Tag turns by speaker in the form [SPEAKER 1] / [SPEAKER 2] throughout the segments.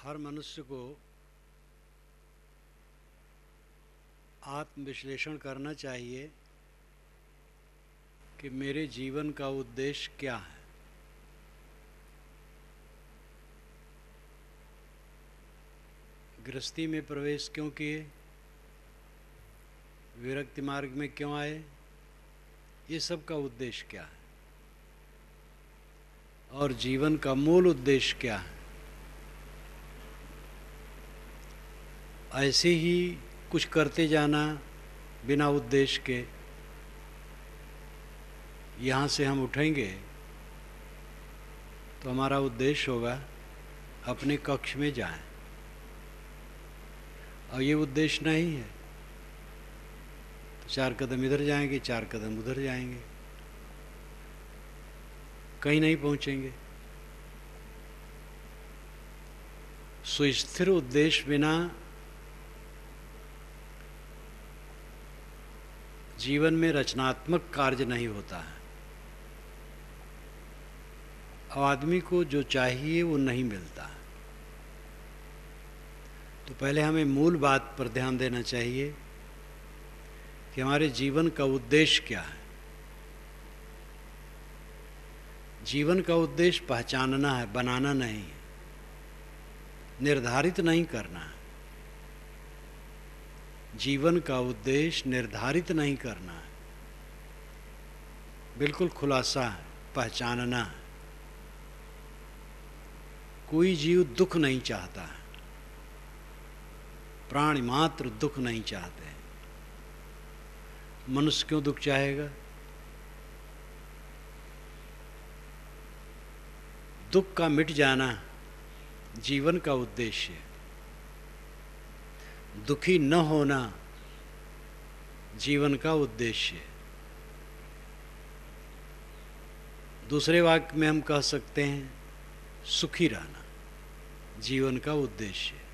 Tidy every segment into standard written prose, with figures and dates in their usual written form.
[SPEAKER 1] हर मनुष्य को आत्मविश्लेषण करना चाहिए कि मेरे जीवन का उद्देश्य क्या है। गृहस्थी में प्रवेश क्यों किए, विरक्ति मार्ग में क्यों आए, ये सब का उद्देश्य क्या है और जीवन का मूल उद्देश्य क्या है। ऐसे ही कुछ करते जाना बिना उद्देश्य के, यहाँ से हम उठेंगे तो हमारा उद्देश्य होगा अपने कक्ष में जाएं, और ये उद्देश्य नहीं है तो 4 कदम इधर जाएंगे, 4 कदम उधर जाएंगे, कहीं नहीं पहुंचेंगे। सुस्थिर उद्देश्य बिना जीवन में रचनात्मक कार्य नहीं होता है। अब आदमी को जो चाहिए वो नहीं मिलता है। तो पहले हमें मूल बात पर ध्यान देना चाहिए कि हमारे जीवन का उद्देश्य क्या है। जीवन का उद्देश्य पहचानना है, बनाना नहीं है, निर्धारित नहीं करना है। जीवन का उद्देश्य निर्धारित नहीं करना है, बिल्कुल खुलासा है, पहचानना है। कोई जीव दुख नहीं चाहता है, प्राणी मात्र दुख नहीं चाहते हैं। मनुष्य क्यों दुख चाहेगा? दुख का मिट जाना जीवन का उद्देश्य है। दुखी न होना जीवन का उद्देश्य है। दूसरे वाक्य में हम कह सकते हैं सुखी रहना जीवन का उद्देश्य है।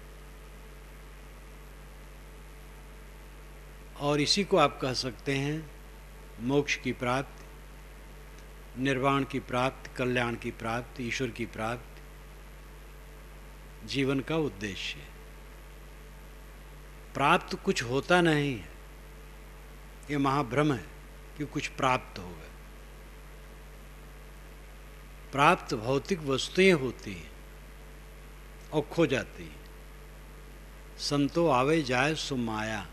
[SPEAKER 1] और इसी को आप कह सकते हैं मोक्ष की प्राप्ति, निर्वाण की प्राप्ति, कल्याण की प्राप्ति, ईश्वर की प्राप्ति जीवन का उद्देश्य है। प्राप्त कुछ होता नहीं है, ये महाभ्रम है कि कुछ प्राप्त होगा। प्राप्त भौतिक वस्तुएं होती हैं और खो जाती हैं। संतो आवे जाए सो माया।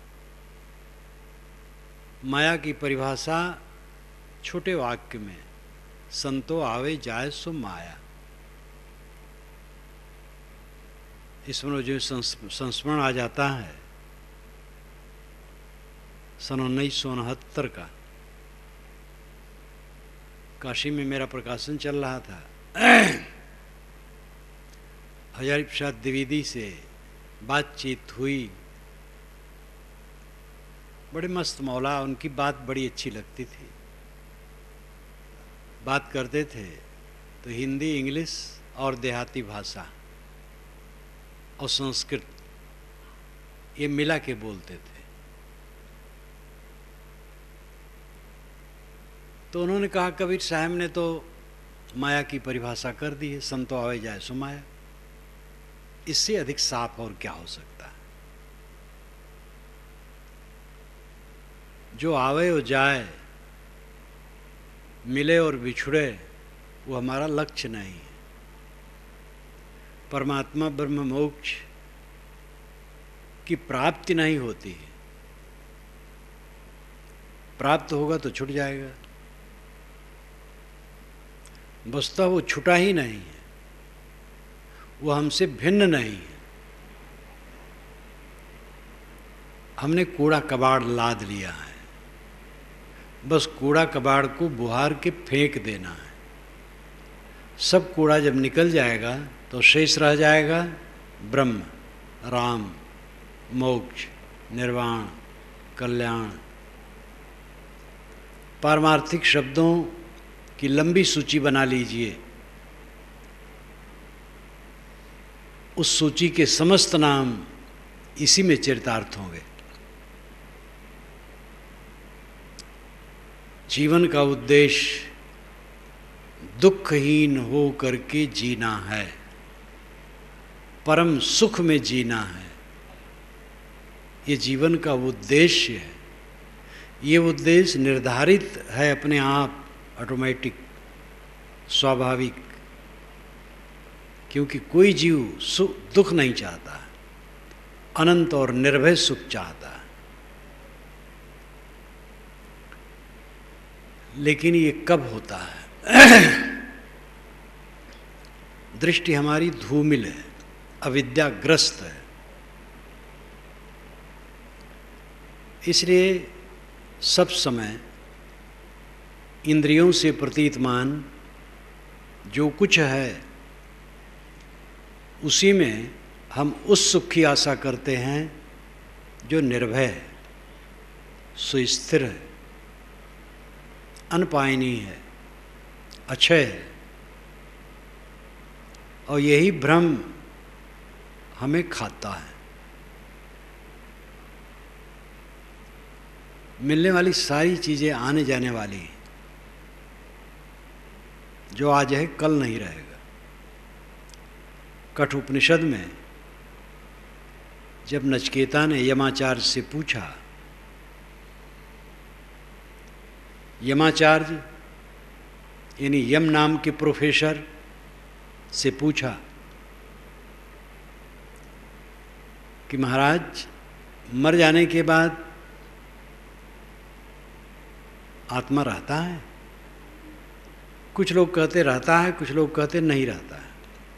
[SPEAKER 1] माया की परिभाषा छोटे वाक्य में, संतो आवे जाए सो माया। इसमें जो संस्मरण आ जाता है सन 1969 का, काशी में मेरा प्रकाशन चल रहा था। हजारी प्रसाद द्विवेदी से बातचीत हुई, बड़े मस्त मौला, उनकी बात बड़ी अच्छी लगती थी। बात करते थे तो हिंदी, इंग्लिश और देहाती भाषा और संस्कृत ये मिला के बोलते थे। तो उन्होंने कहा कबीर साहब ने तो माया की परिभाषा कर दी है, संतो आवे जाए सो माया। इससे अधिक साफ और क्या हो सकता है? जो आवे और जाए, मिले और बिछुड़े, वो हमारा लक्ष्य नहीं है। परमात्मा ब्रह्म मोक्ष की प्राप्ति नहीं होती है। प्राप्त होगा तो छूट जाएगा। वस्तुतः वो छूटा ही नहीं है, वो हमसे भिन्न नहीं है। हमने कूड़ा कबाड़ लाद लिया है, बस कूड़ा कबाड़ को बुहार के फेंक देना है। सब कूड़ा जब निकल जाएगा तो शेष रह जाएगा ब्रह्म, राम, मोक्ष, निर्वाण, कल्याण। पारमार्थिक शब्दों की लंबी सूची बना लीजिए, उस सूची के समस्त नाम इसी में चरितार्थ होंगे। जीवन का उद्देश्य दुखहीन हो करके जीना है। परम सुख में जीना है। ये जीवन का उद्देश्य है। ये उद्देश्य निर्धारित है अपने आप, ऑटोमेटिक, स्वाभाविक, क्योंकि कोई जीव दुख नहीं चाहता, अनंत और निर्भय सुख चाहता है। लेकिन ये कब होता है? दृष्टि हमारी धूमिल है, अविद्याग्रस्त है। इसलिए सब समय इंद्रियों से प्रतीतमान जो कुछ है उसी में हम उस सुख की आशा करते हैं जो निर्भय है, सुस्थिर है, अनपायनीय है, अक्षय है। और यही भ्रम हमें खाता है। मिलने वाली सारी चीज़ें आने जाने वाली हैं। जो आज है कल नहीं रहेगा। कठोपनिषद में जब नचिकेता ने यमाचार्य से पूछा, यमाचार्य यानी यम नाम के प्रोफेसर से पूछा कि महाराज, मर जाने के बाद आत्मा रहता है? कुछ लोग कहते रहता है, कुछ लोग कहते नहीं रहता है।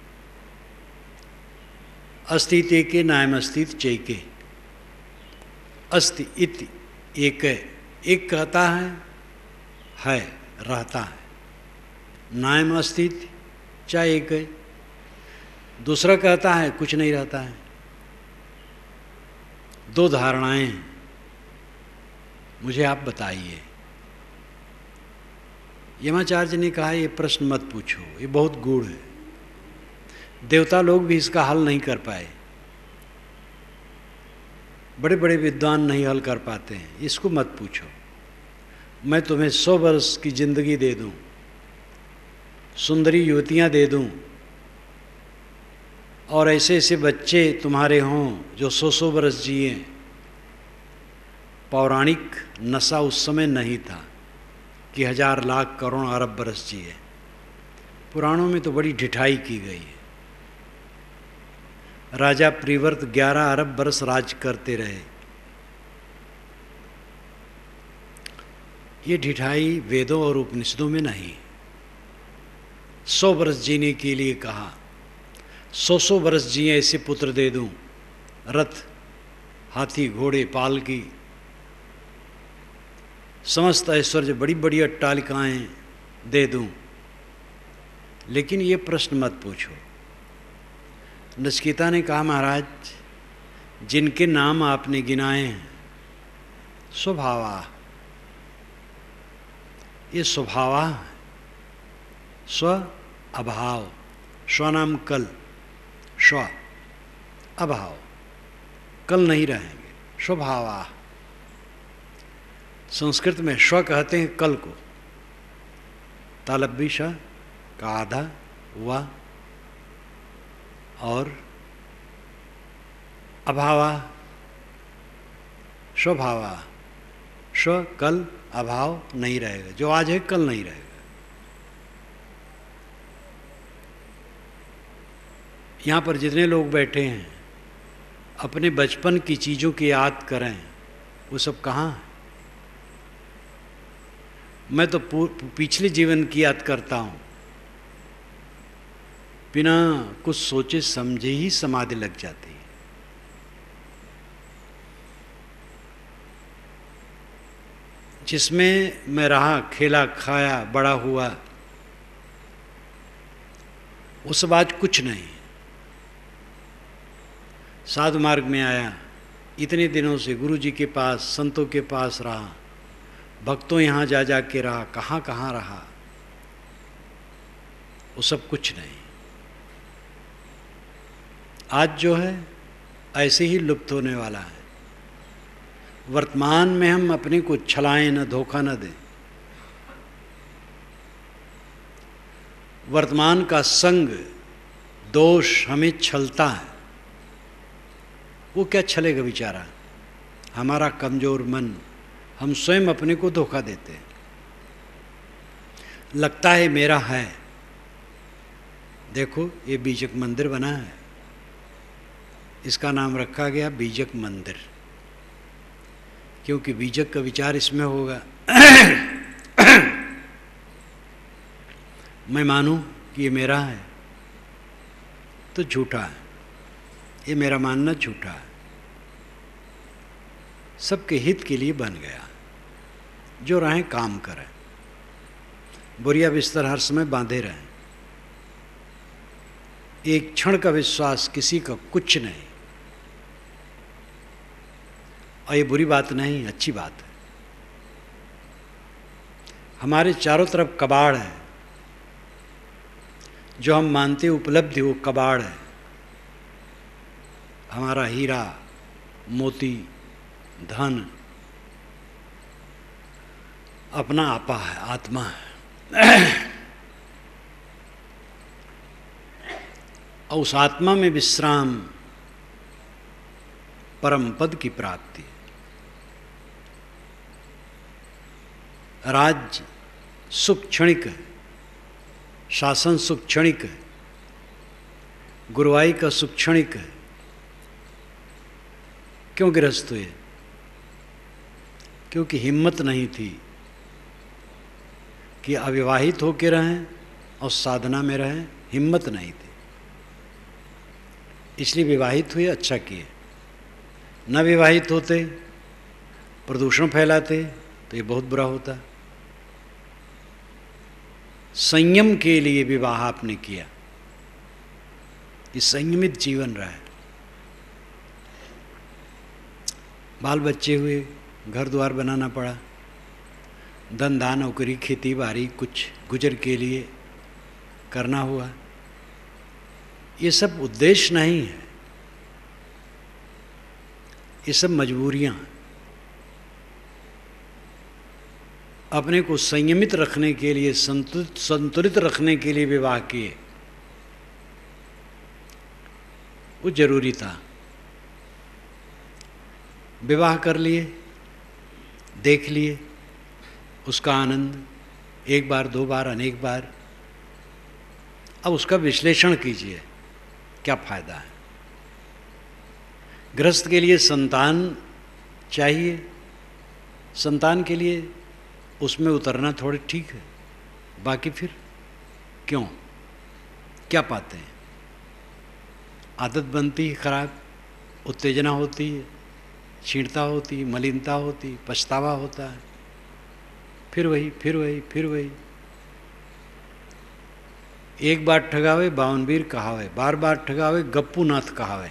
[SPEAKER 1] अस्ति तेके नायमस्तित चैके, अस्ति इति एक, एक कहता है रहता है, नायम अस्तित चाहे एक है, दूसरा कहता है कुछ नहीं रहता है। दो धारणाएं हैं, मुझे आप बताइए। यमाचार्य ने कहा ये प्रश्न मत पूछो, ये बहुत गूढ़ है, देवता लोग भी इसका हल नहीं कर पाए, बड़े बड़े विद्वान नहीं हल कर पाते हैं, इसको मत पूछो। मैं तुम्हें 100 वर्ष की जिंदगी दे दूं, सुंदरी युवतियां दे दूं, और ऐसे ऐसे बच्चे तुम्हारे हों जो 100 वर्ष जिए। पौराणिक नशा उस समय नहीं था कि 1000 लाख करोड़ अरब बरस जिए। पुराणों में तो बड़ी ढिठाई की गई है। राजा प्रिवर्त 11 अरब बरस राज करते रहे। ये ढिठाई वेदों और उपनिषदों में नहीं। 100 वर्ष जीने के लिए कहा, 100 वर्ष जिए ऐसे पुत्र दे दूं, रथ, हाथी, घोड़े, पालकी, समस्त ऐश्वर्य, बड़ी बड़ी अट्टालिकाएं दे दूं, लेकिन ये प्रश्न मत पूछो। नचिकेता ने कहा, महाराज, जिनके नाम आपने गिनाए हैं, स्वभावा, ये स्वभावा, स्व अभाव, स्वनाम कल, स्व अभाव, कल नहीं रहेंगे, स्वभावा। संस्कृत में स्व कहते हैं कल को, तालब्बी श का आधा व, और अभावा, स्वभावा, स्व कल, अभाव नहीं रहेगा, जो आज है कल नहीं रहेगा। यहाँ पर जितने लोग बैठे हैं अपने बचपन की चीज़ों की याद करें, वो सब कहाँ है? मैं तो पिछले जीवन की याद करता हूँ, बिना कुछ सोचे समझे ही समाधि लग जाती है। जिसमें मैं रहा, खेला, खाया, बड़ा हुआ, वो सब आज कुछ नहीं। साधु मार्ग में आया, इतने दिनों से गुरु जी के पास, संतों के पास रहा, भक्तों यहाँ जा जा के रहा, कहाँ कहाँ रहा, वो सब कुछ नहीं। आज जो है ऐसे ही लुप्त होने वाला है। वर्तमान में हम अपने को छलाएं न, धोखा न दें। वर्तमान का संग, दोष हमें छलता है। वो क्या छलेगा बेचारा। हमारा कमज़ोर मन, हम स्वयं अपने को धोखा देते हैं। लगता है मेरा है। देखो ये बीजक मंदिर बना है, इसका नाम रखा गया बीजक मंदिर, क्योंकि बीजक का विचार इसमें होगा। मैं मानूं कि ये मेरा है तो झूठा है, ये मेरा मानना झूठा है। सबके हित के लिए बन गया, जो रहें काम करें, बोरिया बिस्तर हर समय बांधे रहें। एक क्षण का विश्वास किसी का कुछ नहीं। और ये बुरी बात नहीं, अच्छी बात है। हमारे चारों तरफ कबाड़ है, जो हम मानते उपलब्धि वो कबाड़ है। हमारा हीरा मोती धन अपना आपा है, आत्मा है। और उस आत्मा में विश्राम, परम पद की प्राप्ति। राज्य सुख क्षणिक है, शासन सुख क्षणिक है, गुरुवाई का सुख क्षणिक है। क्यों गृहस्थ हुए? क्योंकि हिम्मत नहीं थी कि अविवाहित होकर रहें और साधना में रहें, हिम्मत नहीं थी, इसलिए विवाहित हुए, अच्छा किए। न विवाहित होते, प्रदूषण फैलाते तो ये बहुत बुरा होता। संयम के लिए विवाह आपने किया, ये संयमित जीवन रहा है। बाल बच्चे हुए, घर द्वार बनाना पड़ा, धंधा नौकरी खेती बाड़ी कुछ गुजर के लिए करना हुआ। ये सब उद्देश्य नहीं है, ये सब मजबूरियां। अपने को संयमित रखने के लिए, संतुलित रखने के लिए विवाह किए, वो जरूरी था। विवाह कर लिए, देख लिए उसका आनंद, एक बार दो बार अनेक बार। अब उसका विश्लेषण कीजिए, क्या फायदा है। गृहस्थ के लिए संतान चाहिए, संतान के लिए उसमें उतरना थोड़े ठीक है, बाकी फिर क्यों, क्या पाते हैं। आदत बनती है खराब, उत्तेजना होती है, क्षीणता होती है, मलिनता होती है, पछतावा होता है, फिर वही फिर वही फिर वही। एक बार ठगावे बावनवीर कहावे, बार बार ठगावे गप्पू नाथ कहावे।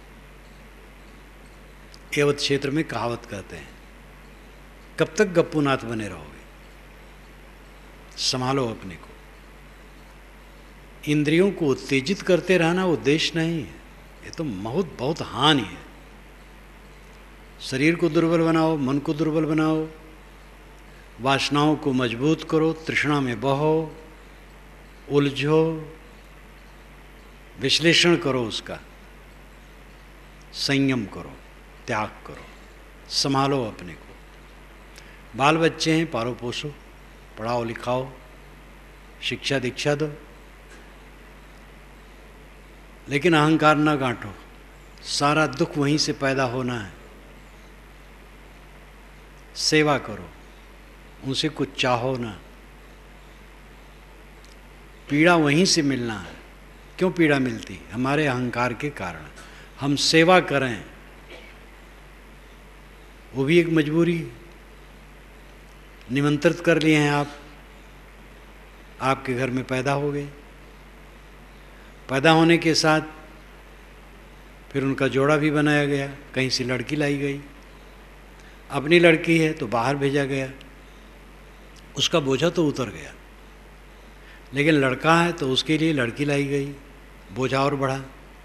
[SPEAKER 1] एवं क्षेत्र में कहावत कहते हैं। कब तक गप्पू नाथ बने रहोगे? संभालो अपने को। इंद्रियों को उत्तेजित करते रहना उद्देश्य नहीं है, ये तो बहुत हानि है। शरीर को दुर्बल बनाओ, मन को दुर्बल बनाओ, वासनाओं को मजबूत करो, तृष्णा में बहो, उलझो, विश्लेषण करो, उसका संयम करो, त्याग करो, संभालो अपने को। बाल बच्चे हैं, पालो पोसो, पढ़ाओ लिखाओ, शिक्षा दीक्षा दो, लेकिन अहंकार न गांठो। सारा दुख वहीं से पैदा होना है। सेवा करो, उनसे कुछ चाहो ना, पीड़ा वहीं से मिलना है। क्यों पीड़ा मिलती? हमारे अहंकार के कारण। हम सेवा करें, वो भी एक मजबूरी है। निमंत्रित कर लिए हैं आप, आपके घर में पैदा हो गए, पैदा होने के साथ फिर उनका जोड़ा भी बनाया गया, कहीं से लड़की लाई गई, अपनी लड़की है तो बाहर भेजा गया, उसका बोझा तो उतर गया, लेकिन लड़का है तो उसके लिए लड़की लाई गई, बोझा और बढ़ा।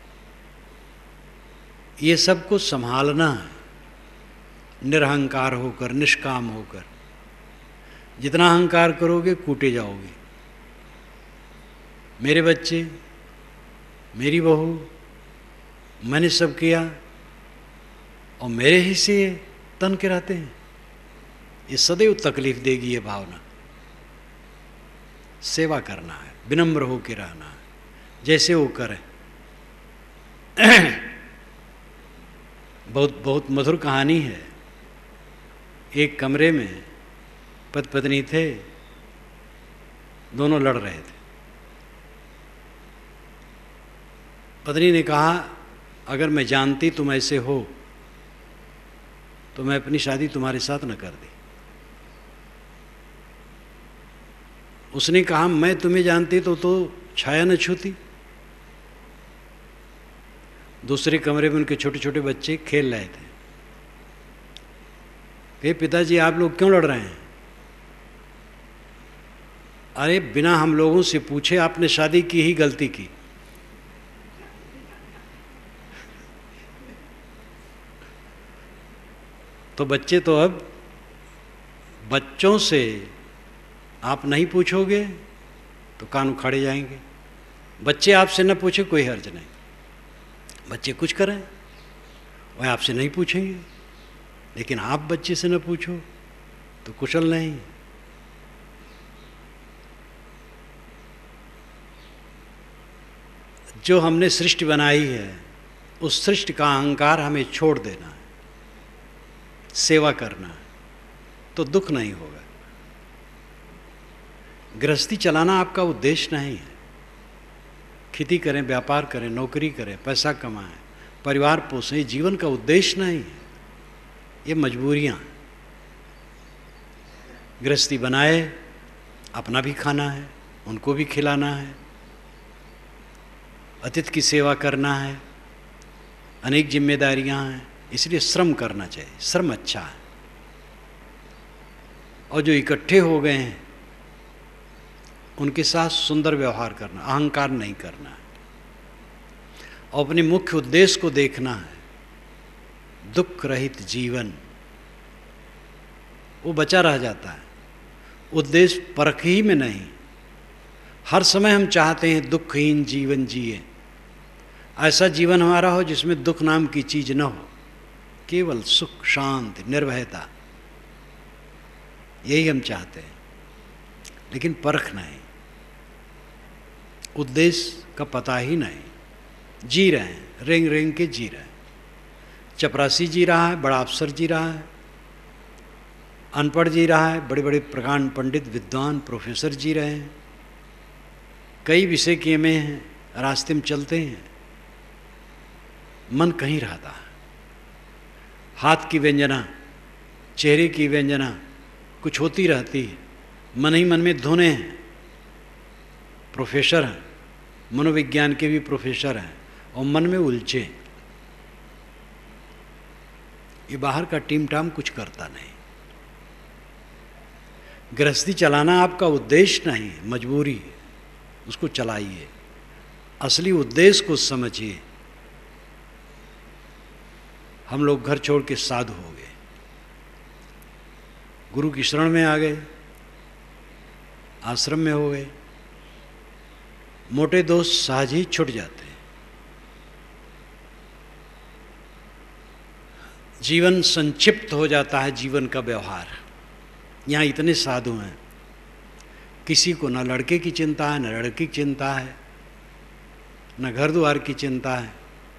[SPEAKER 1] ये सब कुछ संभालना है, निरहंकार होकर, निष्काम होकर। जितना अहंकार करोगे कूटे जाओगे। मेरे बच्चे, मेरी बहू, मैंने सब किया, और मेरे ही से तन के रहते हैं। ये सदैव तकलीफ देगी ये भावना। सेवा करना है, विनम्र होकर रहना है, जैसे वो करें। बहुत बहुत मधुर कहानी है। एक कमरे में पति पत्नी थे, दोनों लड़ रहे थे। पत्नी ने कहा, अगर मैं जानती तुम ऐसे हो तो मैं अपनी शादी तुम्हारे साथ न करती। उसने कहा, मैं तुम्हें जानती तो छाया न छूती। दूसरे कमरे में उनके छोटे छोटे बच्चे खेल रहे थे। कहे, पिताजी आप लोग क्यों लड़ रहे हैं? अरे बिना हम लोगों से पूछे आपने शादी की ही गलती की। तो बच्चे तो अब बच्चों से आप नहीं पूछोगे तो कान उखाड़े जाएंगे। बच्चे आपसे न पूछे कोई हर्ज नहीं, बच्चे कुछ करें वह आपसे नहीं पूछेंगे, लेकिन आप बच्चे से न पूछो तो कुशल नहीं। जो हमने सृष्टि बनाई है उस सृष्टि का अहंकार हमें छोड़ देना है, सेवा करना है, तो दुख नहीं होगा। गृहस्थी चलाना आपका उद्देश्य नहीं है। खेती करें, व्यापार करें, नौकरी करें, पैसा कमाएं, परिवार पोसें, जीवन का उद्देश्य नहीं है। ये मजबूरियां। गृहस्थी बनाए, अपना भी खाना है, उनको भी खिलाना है, अतिथि की सेवा करना है, अनेक जिम्मेदारियां हैं, इसलिए श्रम करना चाहिए। श्रम अच्छा है। और जो इकट्ठे हो गए हैं उनके साथ सुंदर व्यवहार करना, अहंकार नहीं करना है, और अपने मुख्य उद्देश्य को देखना है, दुख रहित जीवन। वो बचा रह जाता है। उद्देश्य परख ही में नहीं। हर समय हम चाहते हैं दुखहीन जीवन जिए। ऐसा जीवन हमारा हो जिसमें दुख नाम की चीज न हो, केवल सुख, शांति, निर्भयता, यही हम चाहते हैं, लेकिन परख नहीं, उद्देश्य का पता ही नहीं। जी रहे हैं, रेंग रेंग के जी रहे हैं। चपरासी जी रहा है, बड़ा अफसर जी रहा है, अनपढ़ जी रहा है, बड़े बड़े प्रकांड पंडित, विद्वान, प्रोफेसर जी रहे हैं, कई विषय किए में हैं, रास्ते में चलते हैं, मन कहीं रहता है। हाथ की व्यंजना, चेहरे की व्यंजना कुछ होती रहती है, मन ही मन में धुने हैं। प्रोफेसर हैं, मनोविज्ञान के भी प्रोफेसर हैं, और मन में उलझे। ये बाहर का टीम टाम कुछ करता नहीं। गृहस्थी चलाना आपका उद्देश्य नहीं है, मजबूरी है, उसको चलाइए। असली उद्देश्य को समझिए। हम लोग घर छोड़ के साधु हो गए, गुरु की शरण में आ गए, आश्रम में हो गए, मोटे दोस्त सहज ही छूट जाते हैं। जीवन संक्षिप्त हो जाता है, जीवन का व्यवहार। यहाँ इतने साधु हैं, किसी को न लड़के की चिंता है, न लड़की की चिंता है, न घर द्वार की चिंता है,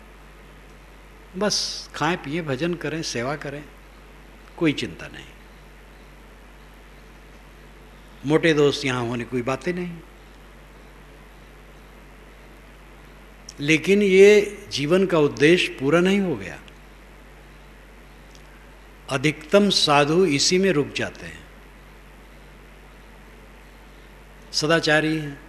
[SPEAKER 1] बस खाएं पिए, भजन करें, सेवा करें, कोई चिंता नहीं। मोटे दोस्त यहाँ होने कोई बातें नहीं। लेकिन ये जीवन का उद्देश्य पूरा नहीं हो गया। अधिकतम साधु इसी में रुक जाते हैं। सदाचारी हैं,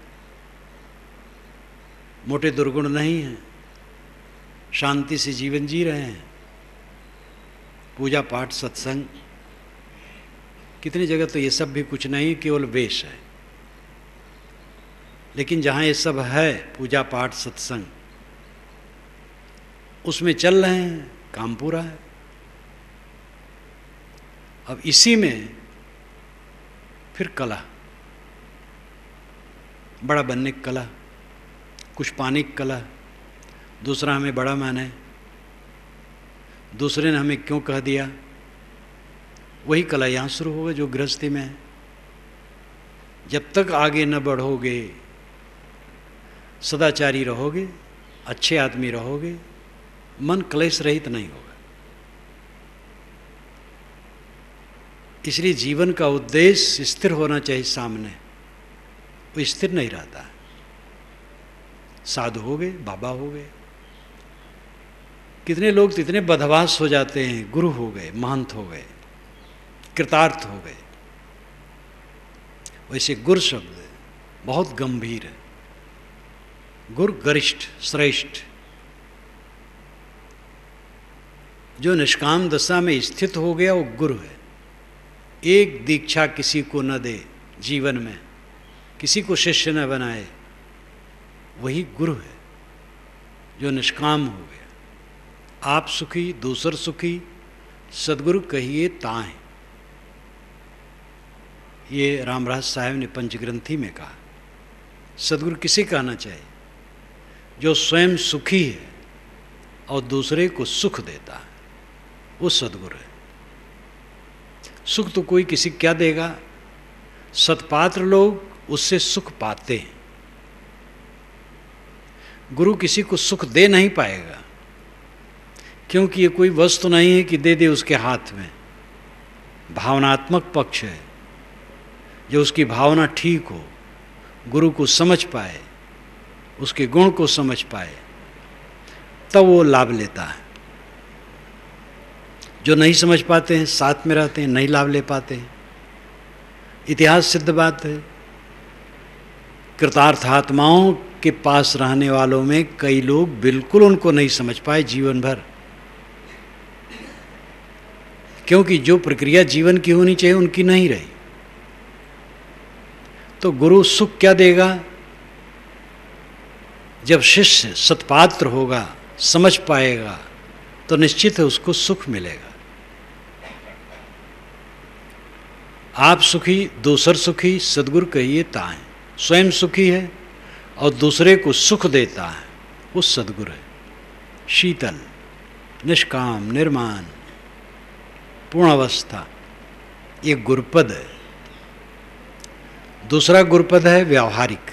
[SPEAKER 1] मोटे दुर्गुण नहीं हैं, शांति से जीवन जी रहे हैं, पूजा पाठ सत्संग। कितनी जगह तो ये सब भी कुछ नहीं, केवल वेश है। लेकिन जहाँ ये सब है, पूजा पाठ सत्संग, उसमें चल रहे हैं, काम पूरा है। अब इसी में फिर कला, बड़ा बनने की कला, कुछ पाने की कला, दूसरा हमें बड़ा माने, दूसरे ने हमें क्यों कह दिया, वही कला यहाँ शुरू होगा जो गृहस्थी में है। जब तक आगे न बढ़ोगे, सदाचारी रहोगे, अच्छे आदमी रहोगे, मन क्लेश रहित नहीं होगा। इसलिए जीवन का उद्देश्य स्थिर होना चाहिए सामने, वो स्थिर नहीं रहता। साधु हो गए, बाबा हो गए, कितने लोग तो इतने बदहवास हो जाते हैं, गुरु हो गए, महंत हो गए, कृतार्थ हो गए। वैसे गुरु शब्द बहुत गंभीर है। गुरु गरिष्ठ, श्रेष्ठ, जो निष्काम दशा में स्थित हो गया वो गुरु है। एक दीक्षा किसी को न दे जीवन में, किसी को शिष्य न बनाए, वही गुरु है जो निष्काम हो गया। आप सुखी दूसर सुखी, सदगुरु कहिए ताएं, ये रामराज साहब ने पंचग्रंथी में कहा। सदगुरु किसे कहना चाहिए? जो स्वयं सुखी है और दूसरे को सुख देता है, वो सदगुरु है। सुख तो कोई किसी क्या देगा, सत्पात्र लोग उससे सुख पाते हैं। गुरु किसी को सुख दे नहीं पाएगा, क्योंकि ये कोई वस्तु नहीं है कि दे दे उसके हाथ में। भावनात्मक पक्ष है, जो उसकी भावना ठीक हो, गुरु को समझ पाए, उसके गुण को समझ पाए, तब वो लाभ लेता है। जो नहीं समझ पाते हैं, साथ में रहते हैं, नहीं लाभ ले पाते हैं। इतिहास सिद्ध बात है। कृतार्थ आत्माओं के पास रहने वालों में कई लोग बिल्कुल उनको नहीं समझ पाए जीवन भर, क्योंकि जो प्रक्रिया जीवन की होनी चाहिए उनकी नहीं रही। तो गुरु सुख क्या देगा? जब शिष्य सत्पात्र होगा, समझ पाएगा, तो निश्चित है उसको सुख मिलेगा। आप सुखी दूसर सुखी, सदगुरु कहिए ताएं। स्वयं सुखी है और दूसरे को सुख देता है, वो सदगुरु है। शीतल, निष्काम, निर्माण, पूर्ण अवस्था, ये गुरुपद है। दूसरा गुरुपद है व्यावहारिक,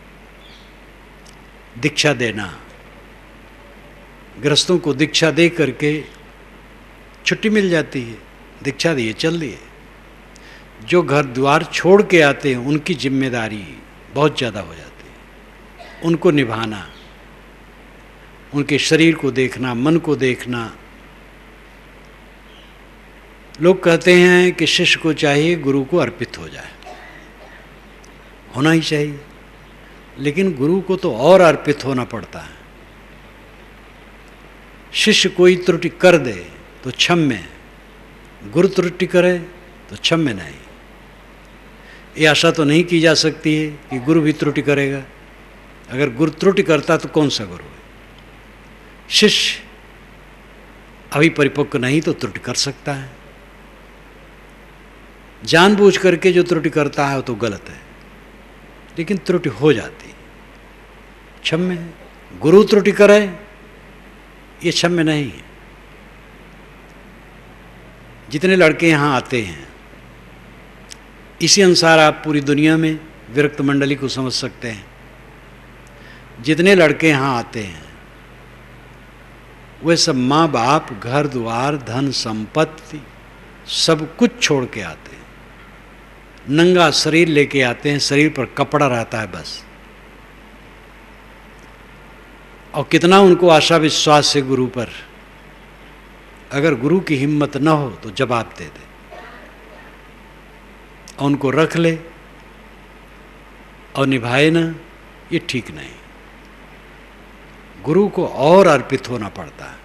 [SPEAKER 1] दीक्षा देना। गृहस्थों को दीक्षा दे करके छुट्टी मिल जाती है, दीक्षा दिए चल दिए। जो घर द्वार छोड़ के आते हैं उनकी जिम्मेदारी बहुत ज़्यादा हो जाती है, उनको निभाना, उनके शरीर को देखना, मन को देखना। लोग कहते हैं कि शिष्य को चाहिए गुरु को अर्पित हो जाए, होना ही चाहिए, लेकिन गुरु को तो और अर्पित होना पड़ता है। शिष्य कोई त्रुटि कर दे तो क्षम्य, गुरु त्रुटि करे तो क्षम्य नहीं। ये आशा तो नहीं की जा सकती है कि गुरु भी त्रुटि करेगा। अगर गुरु त्रुटि करता तो कौन सा गुरु है? शिष्य अभी परिपक्व नहीं तो त्रुटि कर सकता है। जानबूझ करके जो त्रुटि करता है वो तो गलत है, लेकिन त्रुटि हो जाती है, क्षम्य है। गुरु त्रुटि करे ये क्षम्य नहीं है। जितने लड़के यहाँ आते हैं, इसी अनुसार आप पूरी दुनिया में विरक्त मंडली को समझ सकते हैं। जितने लड़के यहाँ आते हैं वे सब माँ बाप, घर द्वार, धन संपत्ति सब कुछ छोड़ के आते हैं। नंगा शरीर लेके आते हैं, शरीर पर कपड़ा रहता है बस। और कितना उनको आशा विश्वास है गुरु पर। अगर गुरु की हिम्मत न हो तो जवाब दे दे और उनको रख ले और निभाए ना, ये ठीक नहीं। गुरु को और अर्पित होना पड़ता है।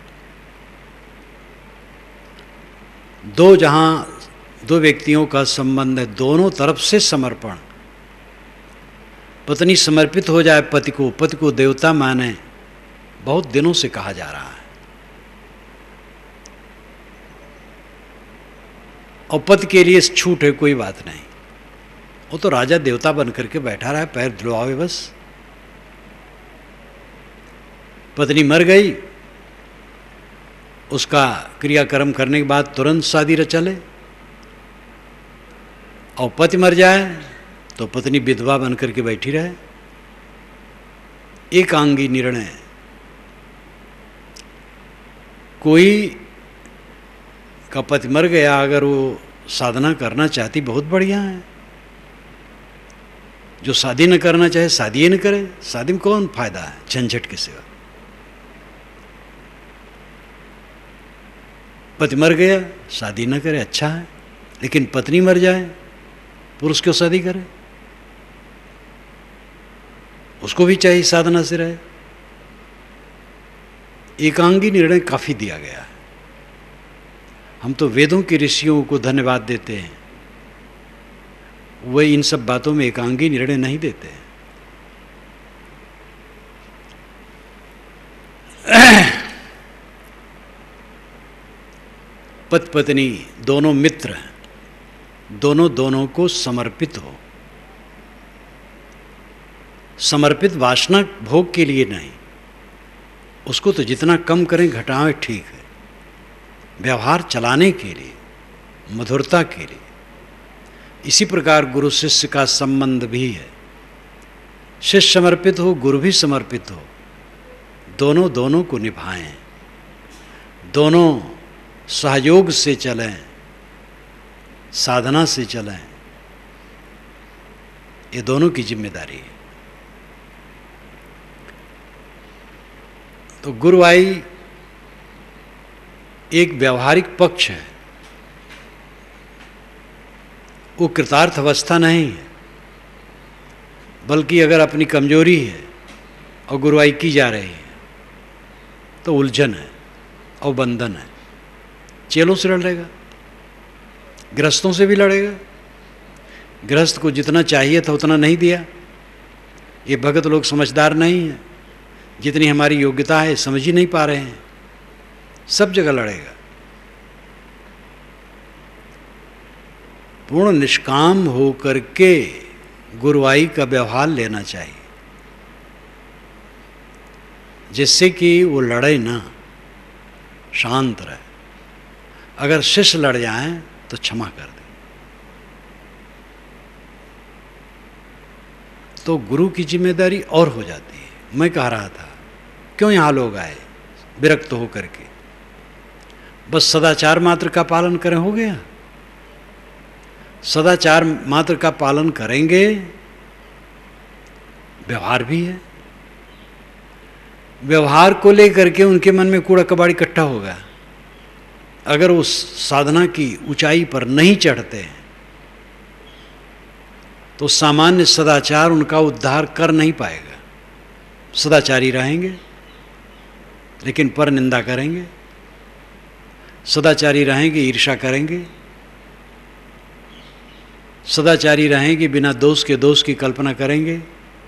[SPEAKER 1] दो व्यक्तियों का संबंध है, दोनों तरफ से समर्पण। पत्नी समर्पित हो जाए पति को देवता माने, बहुत दिनों से कहा जा रहा है। और पति के लिए छूट है, कोई बात नहीं, वो तो राजा देवता बन करके बैठा रहा है, पैर धुलवावे बस। पत्नी मर गई उसका क्रियाकर्म करने के बाद तुरंत शादी रचा ले, और पति मर जाए तो पत्नी विधवा बनकर के बैठी रहे। एकांगी निर्णय। कोई का पति मर गया, अगर वो साधना करना चाहती बहुत बढ़िया है। जो शादी न करना चाहे शादी ही न करे, शादी में कौन फायदा है झंझट के सिवा। पति मर गया शादी न करे अच्छा है, लेकिन पत्नी मर जाए पुरुष क्यों शादी करे? उसको भी चाहिए साधना से रहे। एकांगी निर्णय काफी दिया गया है। हम तो वेदों के ऋषियों को धन्यवाद देते हैं, वे इन सब बातों में एकांगी निर्णय नहीं देते हैं। पति पत्नी दोनों मित्र हैं, दोनों को समर्पित हो। समर्पित वासना भोग के लिए नहीं, उसको तो जितना कम करें घटाएं ठीक है। व्यवहार चलाने के लिए, मधुरता के लिए। इसी प्रकार गुरु शिष्य का संबंध भी है। शिष्य समर्पित हो, गुरु भी समर्पित हो, दोनों को निभाएं, दोनों सहयोग से चलें, साधना से चलें। ये दोनों की जिम्मेदारी है। तो गुरुवाई एक व्यवहारिक पक्ष है, वो कृतार्थ अवस्था नहीं है, बल्कि अगर अपनी कमजोरी है और गुरुवाई की जा रही है तो उलझन है और बंधन है। चेलों से लड़ेगा, गृहस्थों से भी लड़ेगा। गृहस्थ को जितना चाहिए था उतना नहीं दिया। ये भगत लोग समझदार नहीं हैं, जितनी हमारी योग्यता है समझ ही नहीं पा रहे हैं। सब जगह लड़ेगा। पूर्ण निष्काम हो करके गुरुवाई का व्यवहार लेना चाहिए, जिससे कि वो लड़े ना, शांत रहे। अगर शिष्य लड़ जाएं तो क्षमा कर दें। तो गुरु की जिम्मेदारी और हो जाती है। मैं कह रहा था क्यों यहाँ लोग आए विरक्त हो करके? बस सदाचार मात्र का पालन करें हो गया? सदाचार मात्र का पालन करेंगे, व्यवहार भी है। व्यवहार को लेकर के उनके मन में कूड़ा कबाड़ इकट्ठा होगा। अगर उस साधना की ऊंचाई पर नहीं चढ़ते हैं तो सामान्य सदाचार उनका उद्धार कर नहीं पाएगा। सदाचारी रहेंगे लेकिन पर निंदा करेंगे, सदाचारी रहेंगे ईर्ष्या करेंगे, सदाचारी रहेंगे बिना दोष के दोष की कल्पना करेंगे,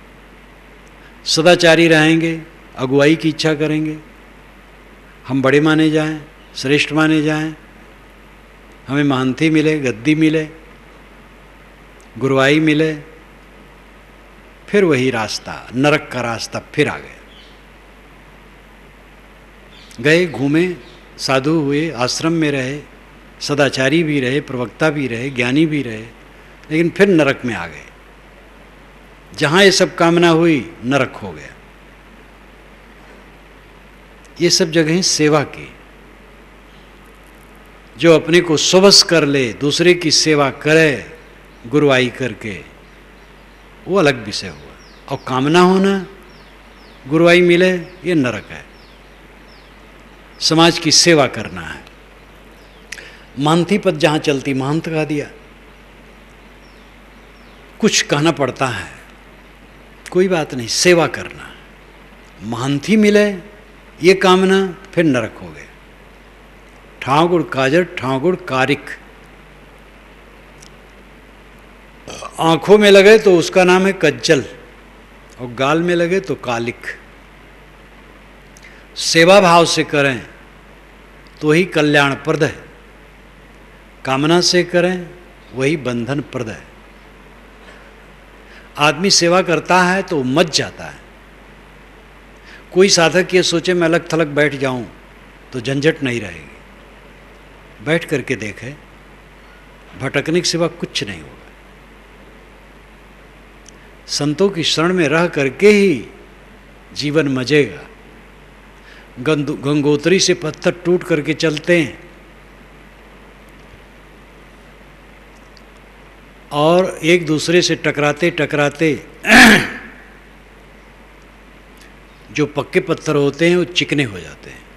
[SPEAKER 1] सदाचारी रहेंगे अगुवाई की इच्छा करेंगे। हम बड़े माने जाएं, श्रेष्ठ माने जाएं, हमें महंती मिले, गद्दी मिले, गुरुवाई मिले, फिर वही रास्ता, नरक का रास्ता फिर आ गया। गए, घूमे, साधु हुए, आश्रम में रहे, सदाचारी भी रहे, प्रवक्ता भी रहे, ज्ञानी भी रहे, लेकिन फिर नरक में आ गए। जहाँ ये सब कामना हुई नरक हो गया। ये सब जगहें सेवा की। जो अपने को स्ववश कर ले, दूसरे की सेवा करे गुरुवाई करके, वो अलग विषय हुआ। और कामना होना गुरुवाई मिले, ये नरक है। समाज की सेवा करना है। महंती पद जहाँ चलती महंत कहा दिया। कुछ कहना पड़ता है, कोई बात नहीं, सेवा करना। महंती मिले ये कामना, फिर नरक हो गए। ठाकुर काजर, ठाकुर कारिक। आंखों में लगे तो उसका नाम है कज्जल, और गाल में लगे तो कालिक। सेवा भाव से करें तो ही कल्याणप्रद है, कामना से करें वही बंधनप्रद है। आदमी सेवा करता है तो मच जाता है। कोई साधक ये सोचे मैं अलग थलग बैठ जाऊं तो झंझट नहीं रहेगी। बैठ करके देखे, भटकने के सिवा कुछ नहीं होगा। संतों की शरण में रह करके ही जीवन मजेगा। गंगोत्री से पत्थर टूट करके चलते हैं और एक दूसरे से टकराते टकराते जो पक्के पत्थर होते हैं वो चिकने हो जाते हैं,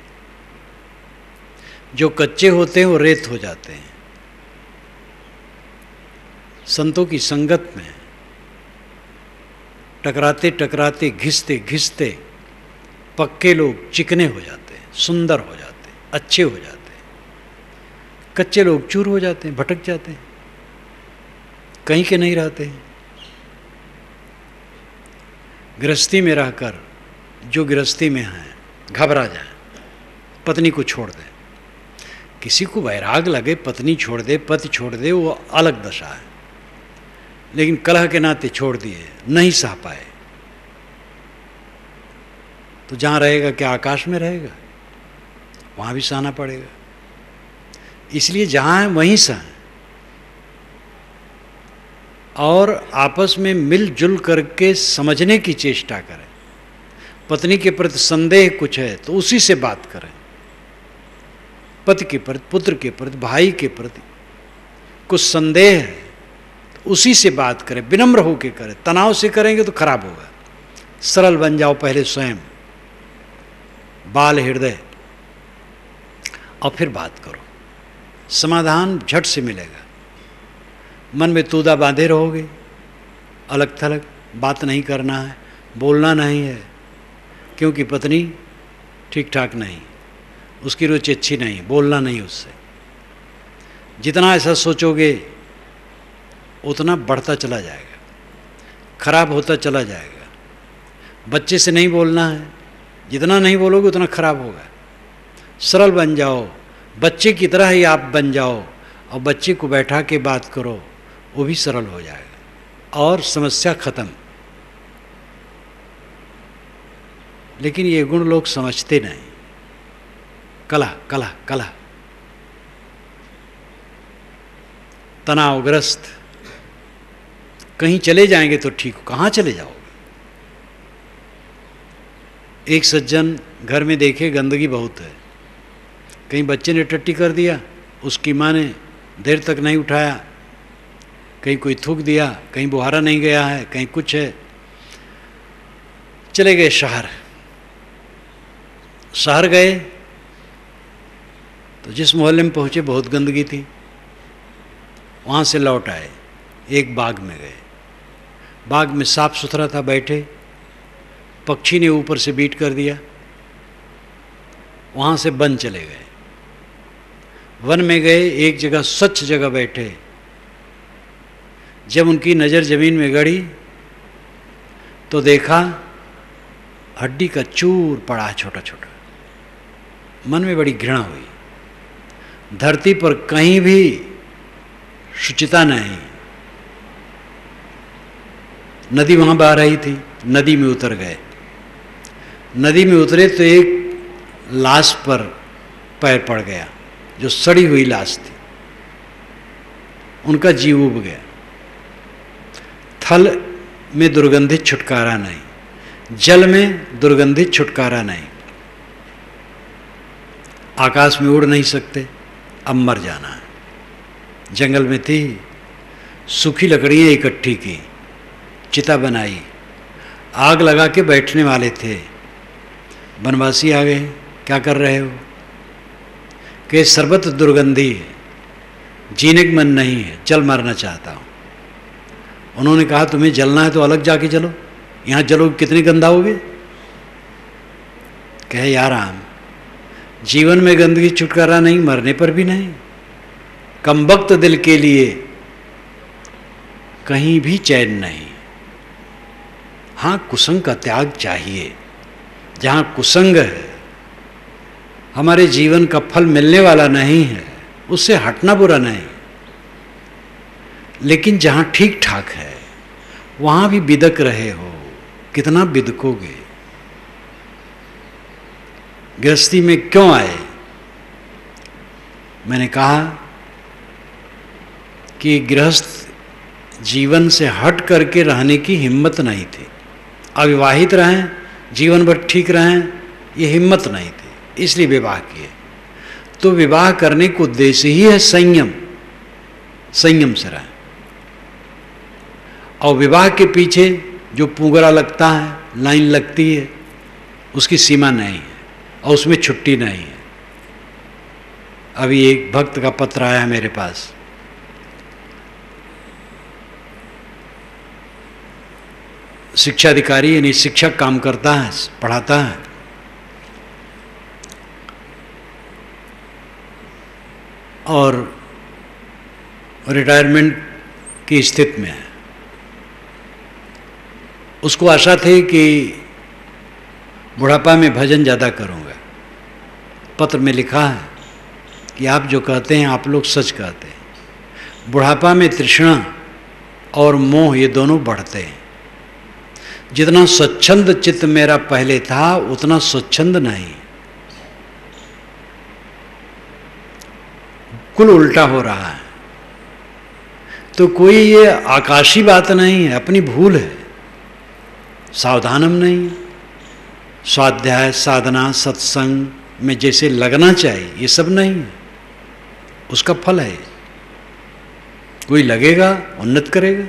[SPEAKER 1] जो कच्चे होते हैं वो रेत हो जाते हैं। संतों की संगत में टकराते टकराते घिसते घिसते पक्के लोग चिकने हो जाते हैं, सुंदर हो जाते हैं, अच्छे हो जाते हैं। कच्चे लोग चूर हो जाते हैं, भटक जाते हैं, कहीं के नहीं रहते हैं। गृहस्थी में रहकर जो गृहस्थी में है घबरा जाए, पत्नी को छोड़ दे। किसी को वैराग लगे पत्नी छोड़ दे, पति छोड़ दे, वो अलग दशा है। लेकिन कलह के नाते छोड़ दिए, नहीं सह पाए, तो जहाँ रहेगा क्या आकाश में रहेगा? वहाँ भी सहना पड़ेगा। इसलिए जहाँ है वहीं सह, और आपस में मिलजुल करके समझने की चेष्टा करें। पत्नी के प्रति संदेह कुछ है तो उसी से बात करें। पति के प्रति, पुत्र के प्रति, भाई के प्रति कुछ संदेह है तो उसी से बात करें, विनम्र होकर करें। तनाव से करेंगे तो खराब होगा। सरल बन जाओ पहले स्वयं, बाल हृदय, और फिर बात करो। समाधान झट से मिलेगा। मन में तूदा बांधे रहोगे, अलग थलग बात नहीं करना है, बोलना नहीं है, क्योंकि पत्नी ठीक ठाक नहीं, उसकी रुचि अच्छी नहीं, बोलना नहीं उससे। जितना ऐसा सोचोगे उतना बढ़ता चला जाएगा, खराब होता चला जाएगा। बच्चे से नहीं बोलना है, जितना नहीं बोलोगे उतना खराब होगा। सरल बन जाओ, बच्चे की तरह ही आप बन जाओ, और बच्चे को बैठा के बात करो, वो भी सरल हो जाएगा और समस्या खत्म। लेकिन ये गुण लोग समझते नहीं। कलह कलह कलह, तनावग्रस्त। कहीं चले जाएंगे तो ठीक हो, कहाँ चले जाओगे? एक सज्जन घर में देखे गंदगी बहुत है, कहीं बच्चे ने टट्टी कर दिया, उसकी माँ ने देर तक नहीं उठाया, कहीं कोई थूक दिया, कहीं बुहारा नहीं गया है, कहीं कुछ है। चले गए शहर। शहर गए तो जिस मोहल्ले में पहुँचे बहुत गंदगी थी, वहाँ से लौट आए, एक बाग में गए। बाग में साफ सुथरा था, बैठे, पक्षी ने ऊपर से बीट कर दिया, वहाँ से वन चले गए। वन में गए, एक जगह स्वच्छ जगह बैठे। जब उनकी नज़र ज़मीन में गड़ी तो देखा हड्डी का चूर पड़ा छोटा छोटा। मन में बड़ी घृणा हुई। धरती पर कहीं भी शुचिता नहीं। नदी वहाँ बह रही थी, नदी में उतर गए। नदी में उतरे तो एक लाश पर पैर पड़ गया, जो सड़ी हुई लाश थी। उनका जीव उब गया। थल में दुर्गंधित छुटकारा नहीं, जल में दुर्गंधित छुटकारा नहीं। आकाश में उड़ नहीं सकते, अब मर जाना है। जंगल में थी, सूखी लकड़ियाँ इकट्ठी की, चिता बनाई, आग लगा के बैठने वाले थे। वनवासी आ गए, क्या कर रहे हो? कि सर्वत्र दुर्गंधी है, जीने का मन नहीं है, जल मारना चाहता हूँ। उन्होंने कहा तुम्हें जलना है तो अलग जाके जलो, यहाँ जलोगे कितने गंदा होगे? कहे यार राम, जीवन में गंदगी छुटकारा नहीं, मरने पर भी नहीं। कमबख्त दिल के लिए कहीं भी चैन नहीं। हाँ, कुसंग का त्याग चाहिए। जहाँ कुसंग है, हमारे जीवन का फल मिलने वाला नहीं है, उससे हटना बुरा नहीं। लेकिन जहाँ ठीक ठाक है वहाँ भी बिदक रहे हो, कितना बिदकोगे? गृहस्थी में क्यों आए? मैंने कहा कि गृहस्थ जीवन से हट करके रहने की हिम्मत नहीं थी। अविवाहित रहें, जीवन भर ठीक रहें, ये हिम्मत नहीं थी, इसलिए विवाह किए। तो विवाह करने का उद्देश्य ही है संयम, संयम से रहें। और विवाह के पीछे जो पुंगरा लगता है, लाइन लगती है, उसकी सीमा नहीं है और उसमें छुट्टी नहीं है। अभी एक भक्त का पत्र आया है मेरे पास, शिक्षा अधिकारी यानी शिक्षक काम करता है, पढ़ाता है, और रिटायरमेंट की स्थिति में है। उसको आशा थी कि बुढ़ापा में भजन ज़्यादा करूँगा। पत्र में लिखा है कि आप जो कहते हैं आप लोग सच कहते हैं। बुढ़ापा में तृष्णा और मोह ये दोनों बढ़ते हैं। जितना स्वच्छंद चित्त मेरा पहले था उतना स्वच्छंद नहीं, कुल उल्टा हो रहा है। तो कोई ये आकाशी बात नहीं है, अपनी भूल है, सावधानम नहीं है। स्वाध्याय साधना सत्संग में जैसे लगना चाहिए ये सब नहीं है, उसका फल है। कोई लगेगा उन्नत करेगा।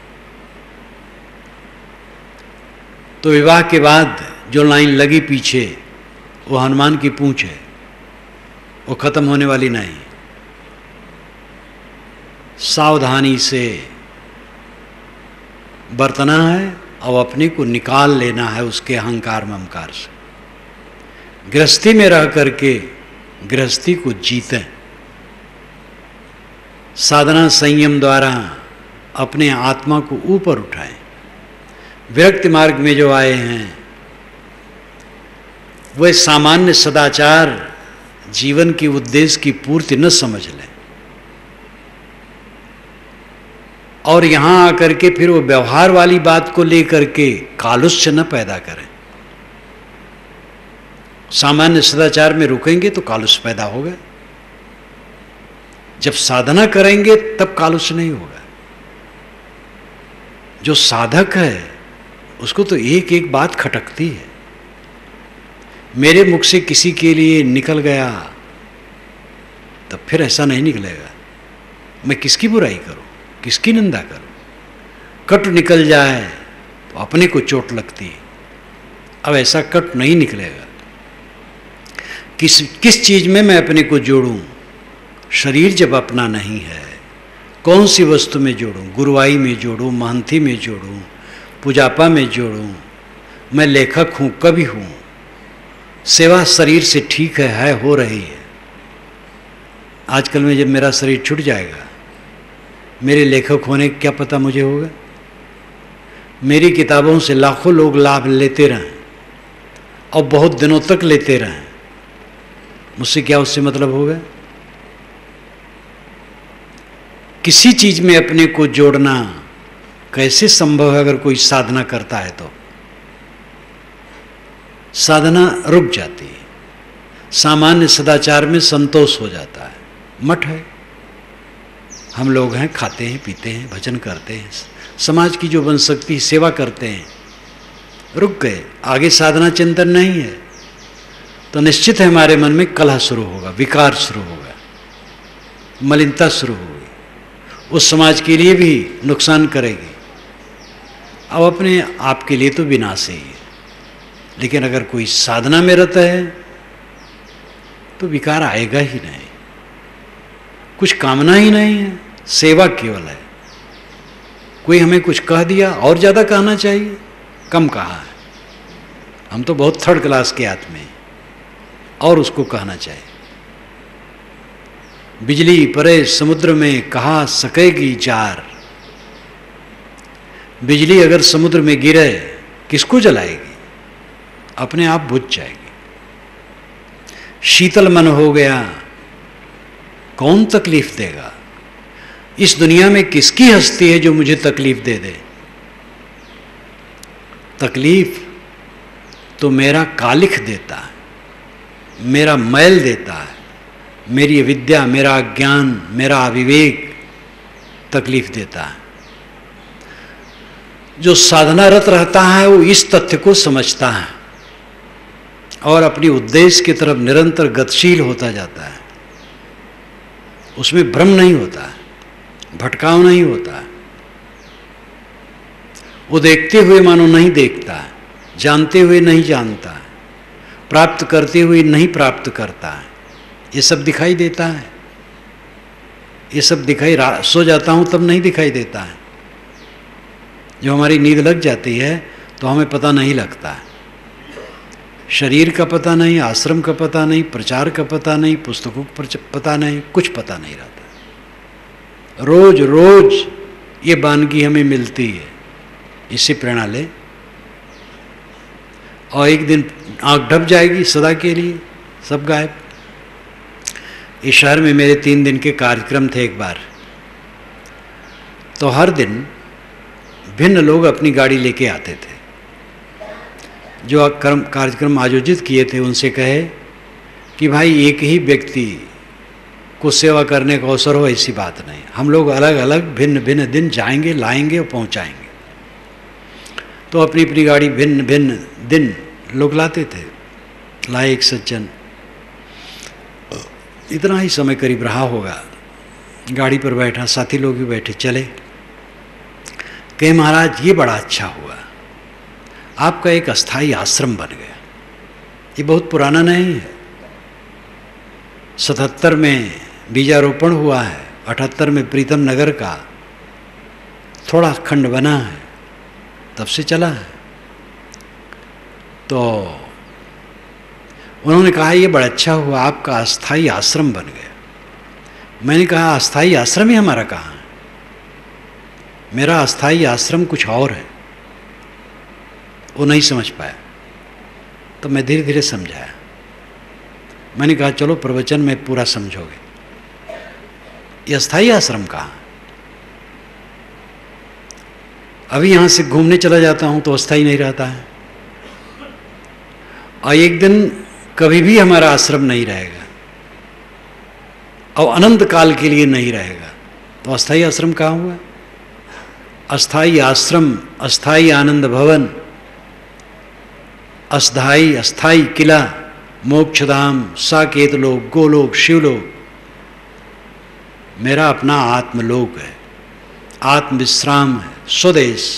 [SPEAKER 1] तो विवाह के बाद जो लाइन लगी पीछे वो हनुमान की पूंछ है, वो खत्म होने वाली नहीं। सावधानी से बरतना है और अपने को निकाल लेना है उसके अहंकार ममकार से। गृहस्थी में रह करके गृहस्थी को जीतें, साधना संयम द्वारा अपने आत्मा को ऊपर उठाएं। विरक्ति मार्ग में जो आए हैं वह सामान्य सदाचार जीवन के उद्देश्य की पूर्ति न समझ लें और यहां आकर के फिर वो व्यवहार वाली बात को लेकर के कालुष्य न पैदा करें। सामान्य सदाचार में रुकेंगे तो कालुष्य पैदा होगा, जब साधना करेंगे तब कालुष्य नहीं होगा। जो साधक है उसको तो एक एक बात खटकती है। मेरे मुख से किसी के लिए निकल गया तब फिर ऐसा नहीं निकलेगा। मैं किसकी बुराई करूं, किसकी निंदा करूं? कट निकल जाए तो अपने को चोट लगती है। अब ऐसा कट नहीं निकलेगा। किस चीज में मैं अपने को जोड़ूं? शरीर जब अपना नहीं है, कौन सी वस्तु में जोड़ूं? गुरुवाई में जोड़ूं, महंती में जोड़ूं, पूजापा में जोड़ूं? मैं लेखक हूं, कवि हूं, सेवा शरीर से ठीक है हो रही है। आजकल में जब मेरा शरीर छूट जाएगा, मेरे लेखक होने क्या पता मुझे होगा? मेरी किताबों से लाखों लोग लाभ लेते रहें और बहुत दिनों तक लेते रहें, मुझसे क्या उससे मतलब होगा? किसी चीज में अपने को जोड़ना कैसे संभव है? अगर कोई साधना करता है तो साधना रुक जाती है, सामान्य सदाचार में संतोष हो जाता है। मठ है, हम लोग हैं, खाते हैं पीते हैं, भजन करते हैं, समाज की जो बन सकती है सेवा करते हैं, रुक गए, आगे साधना चिंतन नहीं है तो निश्चित है हमारे मन में कलह शुरू होगा, विकार शुरू होगा, मलिनता शुरू होगी, उस समाज के लिए भी नुकसान करेगी। अब अपने आप के लिए तो विनाश ही है, लेकिन अगर कोई साधना में रहता है तो विकार आएगा ही नहीं, कुछ कामना ही नहीं है, सेवा केवल है। कोई हमें कुछ कह दिया और ज़्यादा कहना चाहिए, कम कहा है, हम तो बहुत थर्ड क्लास के आदमी हैं और उसको कहना चाहिए। बिजली परे समुद्र में कहा सकेगी जार, बिजली अगर समुद्र में गिरे किसको जलाएगी? अपने आप बुझ जाएगी। शीतल मन हो गया, कौन तकलीफ देगा? इस दुनिया में किसकी हस्ती है जो मुझे तकलीफ दे दे? तकलीफ तो मेरा कालिख देता है, मेरा मैल देता है, मेरी अविद्या, मेरा अज्ञान, मेरा अविवेक तकलीफ देता है। जो साधनारत रहता है वो इस तथ्य को समझता है और अपनी उद्देश्य की तरफ निरंतर गतिशील होता जाता है। उसमें भ्रम नहीं होता है, भटकाव नहीं होता है। वो देखते हुए मानो नहीं देखता है, जानते हुए नहीं जानता है, प्राप्त करते हुए नहीं प्राप्त करता है। ये सब दिखाई देता है, ये सब दिखाई, सो जाता हूँ तब नहीं दिखाई देता है। जब हमारी नींद लग जाती है तो हमें पता नहीं लगता है। शरीर का पता नहीं, आश्रम का पता नहीं, प्रचार का पता नहीं, पुस्तकों का पता नहीं, कुछ पता नहीं रहता। रोज रोज ये वानगी हमें मिलती है, इससे प्रेरणा ले और एक दिन आँख ढप जाएगी सदा के लिए, सब गायब। इस शहर में मेरे 3 दिन के कार्यक्रम थे एक बार, तो हर दिन भिन्न लोग अपनी गाड़ी लेके आते थे। जो कार्यक्रम आयोजित किए थे उनसे कहे कि भाई एक ही व्यक्ति को सेवा करने का अवसर हो, ऐसी बात नहीं। हम लोग अलग अलग भिन्न भिन्न दिन जाएंगे, लाएंगे और पहुंचाएंगे। तो अपनी अपनी गाड़ी भिन्न भिन्न दिन लोग लाते थे। लाए एक सज्जन, इतना ही समय करीब रहा होगा, गाड़ी पर बैठा, साथी लोग भी बैठे, चले। कहे महाराज ये बड़ा अच्छा हुआ, आपका एक अस्थाई आश्रम बन गया। ये बहुत पुराना नहीं है, 77 में बीजारोपण हुआ है, 78 में प्रीतम नगर का थोड़ा खंड बना है, तब से चला है। तो उन्होंने कहा ये बड़ा अच्छा हुआ, आपका अस्थाई आश्रम बन गया। मैंने कहा अस्थाई आश्रम ही हमारा कहाँ है? मेरा अस्थाई आश्रम कुछ और है। वो नहीं समझ पाया, तो मैं धीरे धीरे समझाया। मैंने कहा चलो प्रवचन में पूरा समझोगे। ये अस्थाई आश्रम कहाँ? अभी यहाँ से घूमने चला जाता हूँ तो अस्थाई नहीं रहता है, और एक दिन कभी भी हमारा आश्रम नहीं रहेगा और अनंत काल के लिए नहीं रहेगा। तो अस्थाई आश्रम कहाँ हुआ? अस्थाई आश्रम, अस्थाई आनंद भवन, अस्थाई किला, मोक्षधाम, साकेत लोक, गोलोक, शिवलोक मेरा अपना आत्मलोक है, आत्मविश्राम है, स्वदेश।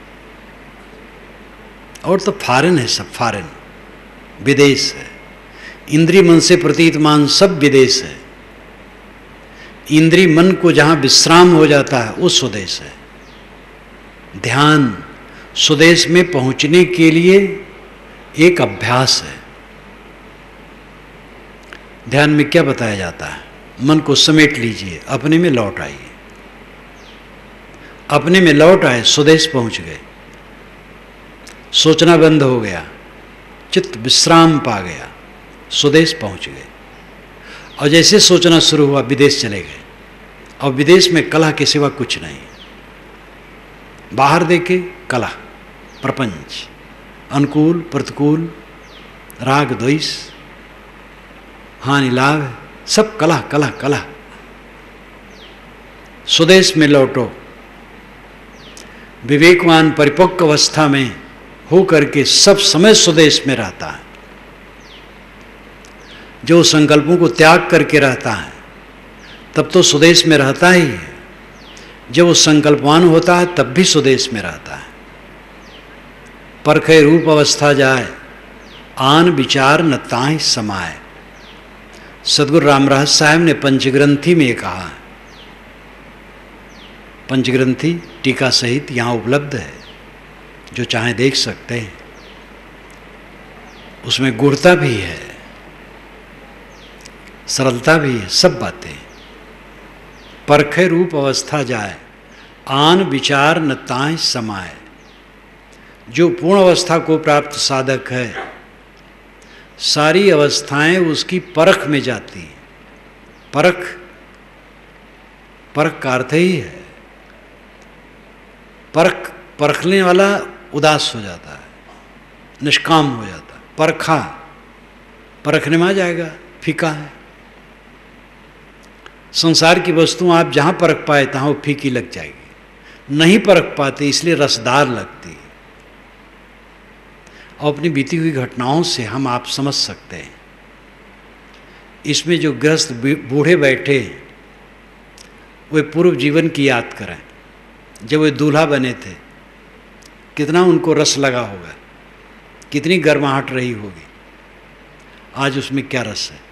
[SPEAKER 1] और तो फॉरेन है, सब फॉरेन, विदेश है। इंद्रिय मन से प्रतीतमान सब विदेश है। इंद्रिय मन को जहाँ विश्राम हो जाता है वो स्वदेश है। ध्यान स्वदेश में पहुँचने के लिए एक अभ्यास है। ध्यान में क्या बताया जाता है? मन को समेट लीजिए, अपने में लौट आइए। अपने में लौट आए, स्वदेश पहुंच गए, सोचना बंद हो गया, चित्त विश्राम पा गया, स्वदेश पहुंच गए। और जैसे सोचना शुरू हुआ विदेश चले गए, और विदेश में कला के सिवा कुछ नहीं। बाहर देखे कला, प्रपंच, अनुकूल प्रतिकूल, राग द्वेष, हानि लाभ, सब कला कला कला। स्वदेश में लौटो। विवेकवान परिपक्व अवस्था में हो करके सब समय स्वदेश में रहता है। जो संकल्पों को त्याग करके रहता है तब तो स्वदेश में रहता ही है। जब वो संकल्पवान होता है तब भी स्वदेश में रहता है। परखे रूप अवस्था जाए, आन विचार न ताहि समाए। सदगुरु रामराज साहब ने पंचग्रंथी में कहा है। पंचग्रंथी टीका सहित यहाँ उपलब्ध है, जो चाहे देख सकते हैं। उसमें गुणता भी है, सरलता भी है, सब बातें। परखे रूप अवस्था जाए, आन विचार न ताहि समाए। जो पूर्ण अवस्था को प्राप्त साधक है, सारी अवस्थाएं उसकी परख में जाती हैं। परख, परख का अर्थ ही है परख। परखने वाला उदास हो जाता है, निष्काम हो जाता है। परखा, परखने में आ जाएगा, फीका है। संसार की वस्तुएं आप जहाँ परख पाए तहाँ वो फीकी लग जाएगी, नहीं परख पाते इसलिए रसदार लगती है। और अपनी बीती हुई घटनाओं से हम आप समझ सकते हैं। इसमें जो गृहस्थ बूढ़े बैठे हैं वे पूर्व जीवन की याद करें, जब वे दूल्हा बने थे कितना उनको रस लगा होगा, कितनी गर्माहट रही होगी। आज उसमें क्या रस है?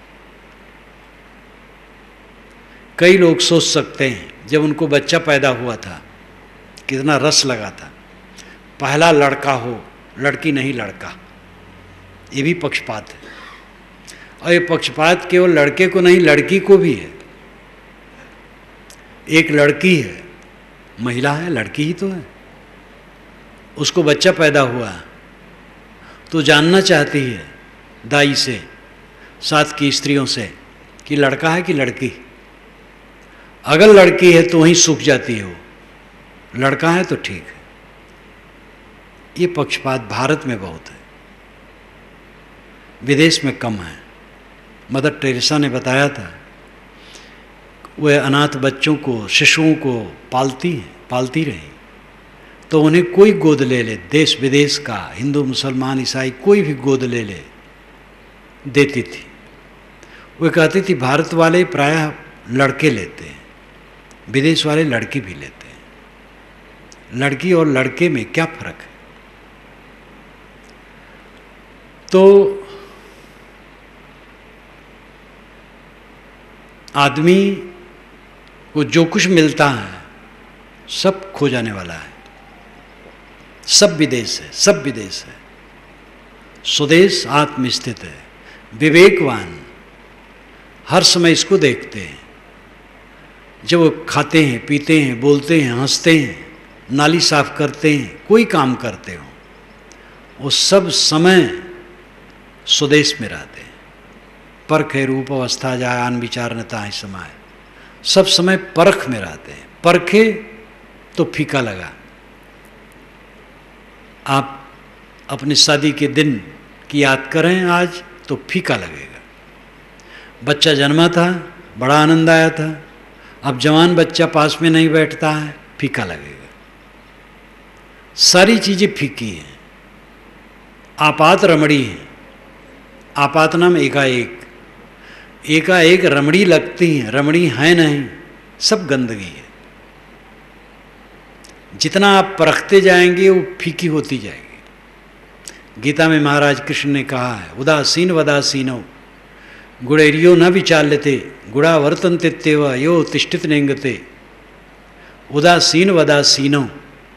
[SPEAKER 1] कई लोग सोच सकते हैं जब उनको बच्चा पैदा हुआ था कितना रस लगा था। पहला लड़का हो, लड़की नहीं लड़का, ये भी पक्षपात है। और ये पक्षपात केवल लड़के को नहीं लड़की को भी है। एक लड़की है, महिला है, लड़की ही तो है, उसको बच्चा पैदा हुआ तो जानना चाहती है दाई से, साथ की स्त्रियों से कि लड़का है कि लड़की। अगर लड़की है तो वहीं सूख जाती है वो, लड़का है तो ठीक है। ये पक्षपात भारत में बहुत है, विदेश में कम है। मदर टेरेसा ने बताया था वह अनाथ बच्चों को, शिशुओं को पालती रही, तो उन्हें कोई गोद ले ले, देश विदेश का, हिंदू मुसलमान ईसाई कोई भी गोद ले ले देती थी। वह कहती थी भारत वाले प्रायः लड़के लेते हैं, विदेश वाले लड़की भी लेते हैं। लड़की और लड़के में क्या फर्क है? तो आदमी को जो कुछ मिलता है सब खो जाने वाला है। सब विदेश है, सब विदेश है। स्वदेश आत्मस्थित है। विवेकवान हर समय इसको देखते हैं। जब वो खाते हैं, पीते हैं, बोलते हैं, हंसते हैं, नाली साफ करते हैं, कोई काम करते हो, वो सब समय स्वदेश में रहते हैं। परखे रूप अवस्था जाय आन विचार नता है समाय, सब समय परख में रहते हैं। परखे तो फीका लगा। आप अपनी शादी के दिन की याद करें आज तो फीका लगेगा। बच्चा जन्मा था, बड़ा आनंद आया था, अब जवान बच्चा पास में नहीं बैठता है, फीका लगेगा। सारी चीज़ें फीकी हैं। आपात रमणी है। आपात नाम एकाएक रमणी लगती हैं, रमणी है नहीं, सब गंदगी है। जितना आप परखते जाएंगे वो फीकी होती जाएगी। गीता में महाराज कृष्ण ने कहा है उदासीन वदासीनो गुणेरियो न विचाल्यते गुणा वर्तन्ते तेव यो तिष्ठित नेंगते। उदासीन वदासीनो,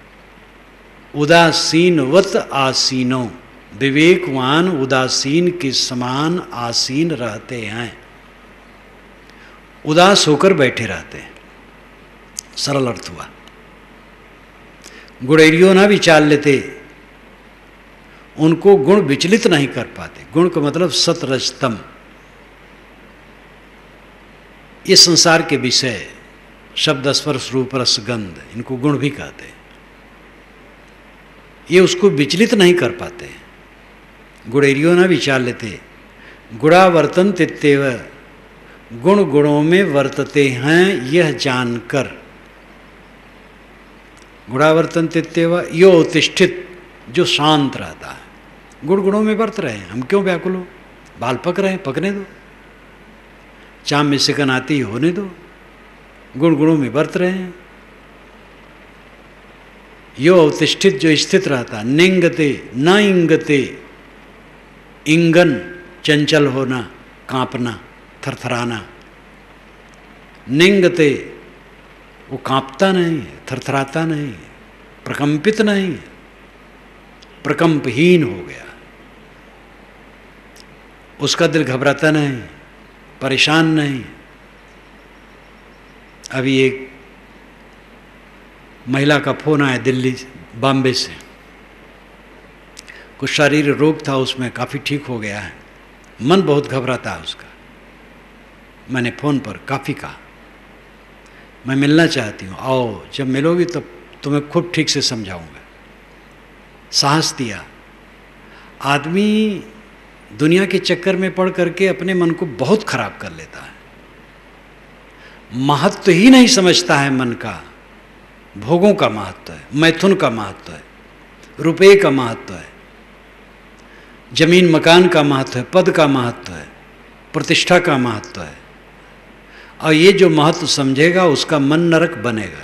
[SPEAKER 1] उदासीनवत आसीनो, विवेकवान उदासीन के समान आसीन रहते हैं, उदास होकर बैठे रहते हैं। सरल अर्थ हुआ। गुणेरियो ना विचार लेते, उनको गुण विचलित नहीं कर पाते। गुण का मतलब सत रज तम। ये संसार के विषय शब्द स्पर्श रूप रस गंध, इनको गुण भी कहते हैं। ये उसको विचलित नहीं कर पाते। गुणेरियो ना विचार लेते, गुणा वर्तन्ते तेव, गुण गुणों में वर्तते हैं यह जानकर। गुणावर्तन्ते तेव यो तिष्ठित, जो शांत रहता है। गुण गुणों में वर्त रहे हैं, हम क्यों व्याकुल हो? बाल पक रहे हैं, पकने दो। चाम में सिकन आती होने दो। गुण गुणों में वर्त रहे हैं। यो अवतिष्ठित, जो स्थित रहता। निंगते न इंगते, इंगन चंचल होना, कांपना, थरथराना। निंगते, वो कांपता नहीं है, थरथराता नहीं है, प्रकंपित नहीं है, प्रकंपहीन हो गया। उसका दिल घबराता नहीं, परेशान नहीं। अभी एक महिला का फोन आया दिल्ली बॉम्बे से, कुछ शारीरिक रोग था उसमें, काफ़ी ठीक हो गया है। मन बहुत घबराता है उसका। मैंने फ़ोन पर काफ़ी कहा मैं मिलना चाहती हूँ, आओ, जब मिलोगी तो तुम्हें खूब ठीक से समझाऊंगा। साहस दिया। आदमी दुनिया के चक्कर में पड़ करके अपने मन को बहुत खराब कर लेता है। महत्व ही नहीं समझता है मन का। भोगों का महत्व है, मैथुन का महत्व है, रुपये का महत्व है, जमीन मकान का महत्व है, पद का महत्व है, प्रतिष्ठा का महत्व है। और ये जो महत्व समझेगा उसका मन नरक बनेगा।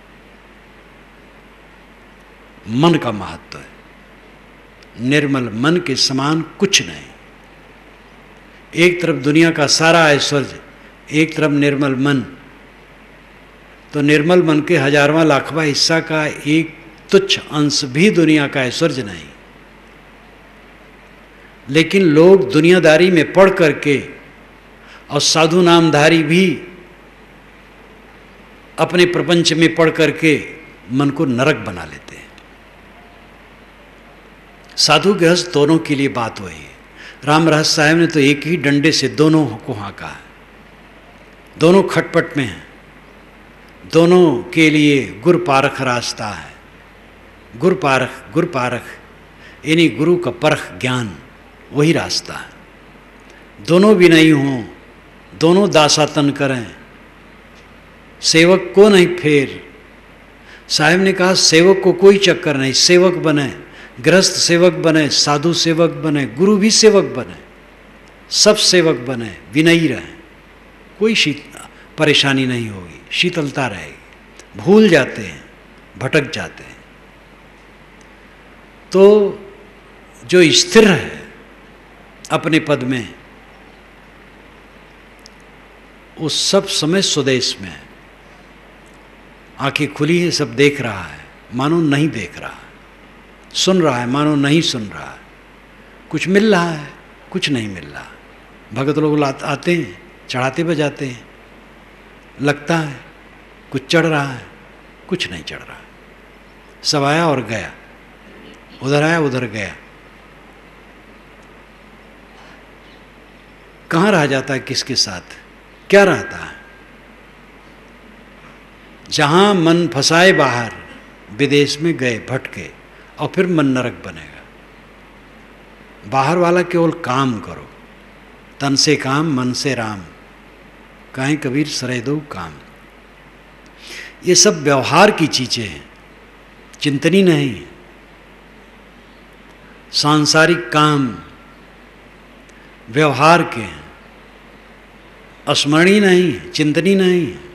[SPEAKER 1] मन का महत्व है, निर्मल मन के समान कुछ नहीं। एक तरफ दुनिया का सारा ऐश्वर्य, एक तरफ निर्मल मन। तो निर्मल मन के हजारवां लाखवां हिस्सा का एक तुच्छ अंश भी दुनिया का ऐश्वर्य नहीं। लेकिन लोग दुनियादारी में पढ़ करके और साधु नामधारी भी अपने प्रपंच में पढ़ करके मन को नरक बना लेते हैं। साधु गृहस्थ दोनों के लिए बात वही है। राम रहस्य साहब ने तो एक ही डंडे से दोनों को हाँका है। दोनों खटपट में हैं, दोनों के लिए गुर पारख रास्ता है। गुर पारख यानी गुरु का परख ज्ञान, वही रास्ता है। दोनों विनयी हों, दोनों दासातन करें, सेवक को नहीं फेर। साहब ने कहा सेवक को कोई चक्कर नहीं, सेवक बने, गृहस्थ सेवक बने, साधु सेवक बने, गुरु भी सेवक बने, सब सेवक बने, विनयी रहें, कोई परेशानी नहीं होगी, शीतलता रहेगी। भूल जाते हैं, भटक जाते हैं। तो जो स्थिर है अपने पद में, वो सब समय स्वदेश में है। आंखें खुली है, सब देख रहा है मानो नहीं देख रहा, सुन रहा है मानो नहीं सुन रहा है, कुछ मिल रहा है कुछ नहीं मिल रहा। भगत लोग आते हैं, चढ़ाते बजाते हैं, लगता है कुछ चढ़ रहा है, कुछ नहीं चढ़ रहा। सब आया और गया, उधर आया उधर गया। कहाँ रह जाता है, किसके साथ क्या रहता है? जहाँ मन फंसाए बाहर, विदेश में गए भटके, और फिर मन नरक बनेगा। बाहर वाला केवल काम करो, तन से काम मन से राम, कहें कबीर सरे दो काम। ये सब व्यवहार की चीजें हैं, चिंतनी नहीं है। सांसारिक काम व्यवहार के हैं, स्मरणीय नहीं है, चिंतनी नहीं है।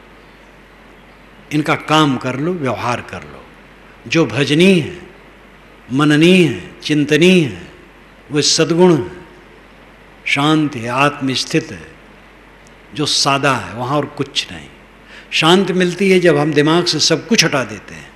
[SPEAKER 1] इनका काम कर लो, व्यवहार कर लो। जो भजनीय है, मननीय है, चिंतनीय है, वो सद्गुण है, शांति है, आत्मस्थित है, जो सादा है, वहाँ और कुछ नहीं। शांति मिलती है जब हम दिमाग से सब कुछ हटा देते हैं।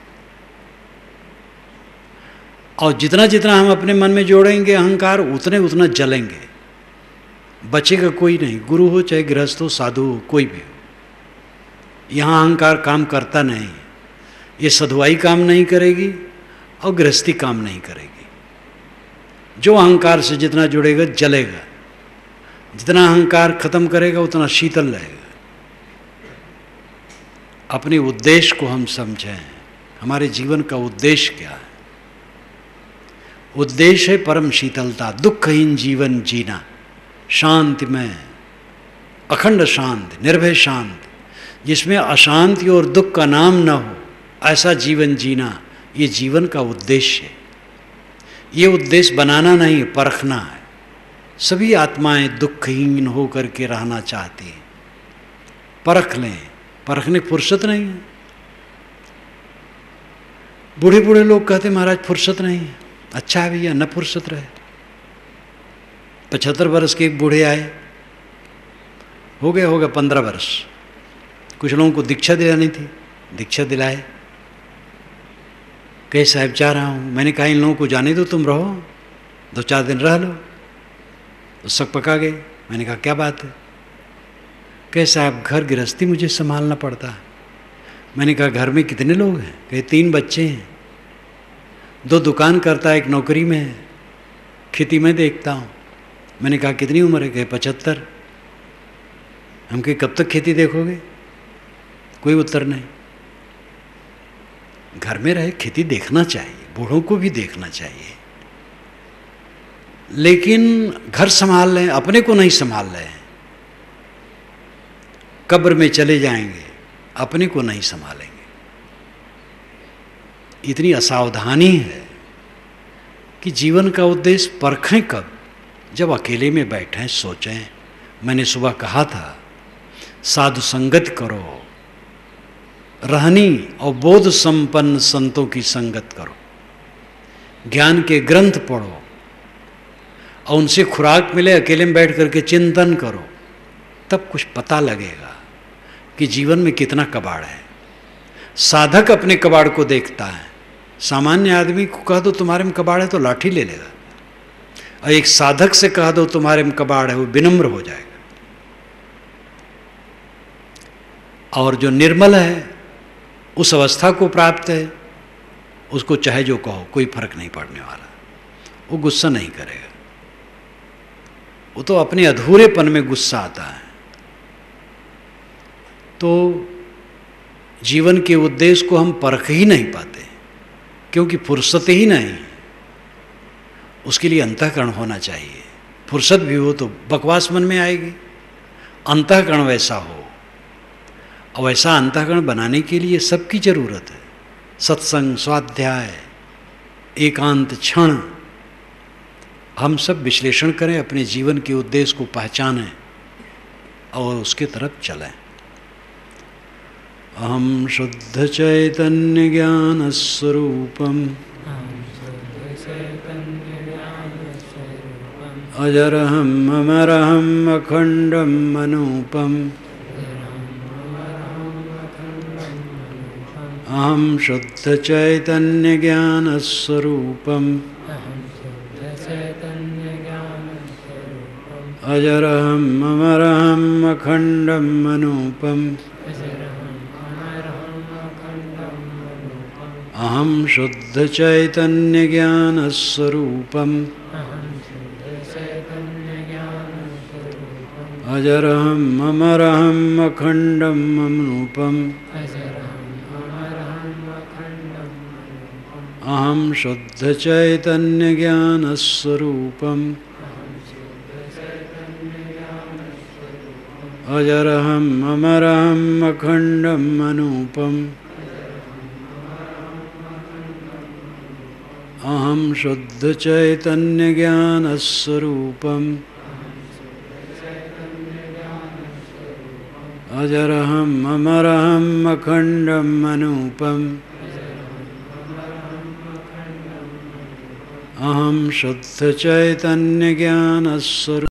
[SPEAKER 1] और जितना जितना हम अपने मन में जोड़ेंगे अहंकार, उतने उतना जलेंगे, बचेगा कोई नहीं। गुरु हो चाहे गृहस्थ हो, साधु हो, कोई भी हो, यहाँ अहंकार काम करता नहीं। ये सधुआई काम नहीं करेगी और गृहस्थी काम नहीं करेगी। जो अहंकार से जितना जुड़ेगा जलेगा, जितना अहंकार खत्म करेगा उतना शीतल रहेगा। अपने उद्देश्य को हम समझें, हमारे जीवन का उद्देश्य क्या है? उद्देश्य है परम शीतलता, दुखहीन जीवन जीना, शांति में, अखंड शांति, निर्भय शांति, जिसमें अशांति और दुख का नाम न हो, ऐसा जीवन जीना, ये जीवन का उद्देश्य है। ये उद्देश्य बनाना नहीं, परखना है। सभी आत्माएं दुखहीन हो करके रहना चाहती हैं, परख लें। परखने की फुर्सत नहीं है। बूढ़े बूढ़े लोग कहते महाराज फुर्सत नहीं है। अच्छा है भैया, न फुर्सत रहे। 75 वर्ष के एक बूढ़े आए, हो गया 15 वर्ष। कुछ लोगों को दीक्षा दिलानी थी, दीक्षा दिलाए। कहे साहब जा रहा हूँ। मैंने कहा इन लोगों को जाने दो, तुम रहो, 2-4 दिन रह लो। तो शक पका गए। मैंने कहा क्या बात है? कहे साहब घर गृहस्थी मुझे संभालना पड़ता है। मैंने कहा घर में कितने लोग हैं? कहे 3 बच्चे हैं, 2 दुकान करता है, 1 नौकरी में है, खेती में देखता हूँ। मैंने कहा कितनी उम्र है? कहे 75। हम कहे कब तक खेती देखोगे? कोई उत्तर नहीं। घर में रहे खेती देखना चाहिए, बूढ़ों को भी देखना चाहिए, लेकिन घर संभाल लें, अपने को नहीं संभाल रहे हैं। कब्र में चले जाएंगे, अपने को नहीं संभालेंगे। इतनी असावधानी है कि जीवन का उद्देश्य परखें कब? जब अकेले में बैठें, सोचें। मैंने सुबह कहा था, साधु संगत करो, रहनी और बोध संपन्न संतों की संगत करो, ज्ञान के ग्रंथ पढ़ो और उनसे खुराक मिले, अकेले में बैठ करके चिंतन करो, तब कुछ पता लगेगा कि जीवन में कितना कबाड़ है। साधक अपने कबाड़ को देखता है, सामान्य आदमी को कह दो तुम्हारे में कबाड़ है तो लाठी ले लेगा, और एक साधक से कह दो तुम्हारे में कबाड़ है, वो विनम्र हो जाएगा। और जो निर्मल है, उस अवस्था को प्राप्त है, उसको चाहे जो कहो कोई फर्क नहीं पड़ने वाला, वो गुस्सा नहीं करेगा। वो तो अपने अधूरेपन में गुस्सा आता है। तो जीवन के उद्देश्य को हम परख ही नहीं पाते, क्योंकि फुर्सत ही नहीं। उसके लिए अंतःकरण होना चाहिए। फुर्सत भी हो तो बकवास मन में आएगी। अंतःकरण वैसा हो, और वैसा अंतःकरण बनाने के लिए सबकी जरूरत है। सत्संग, स्वाध्याय, एकांत क्षण, हम सब विश्लेषण करें, अपने जीवन के उद्देश्य को पहचानें और उसके तरफ चलें। अहम शुद्ध चैतन्य ज्ञान स्वरूपम अजरहम अमरहम अखंडम अनूपम अहम शुद्ध चैतन्य ज्ञान स्वरूपम अजरहम अमरहम अखंडम अनूपम अहम शुद्ध चैतन्य ज्ञान स्वरूपम अजरहम अमरहम अखंडम अनूपम अहम शुद्ध चैतन्य ज्ञान स्वरूपम अजरहम अमरहम अखंडम अनूपम अहम शुद्ध चैतन्य ज्ञान स्वरूपम अजरहम अमरहम अखंडम अनूपम अहम शुद्ध चैतन्य ज्ञान स्वरूपम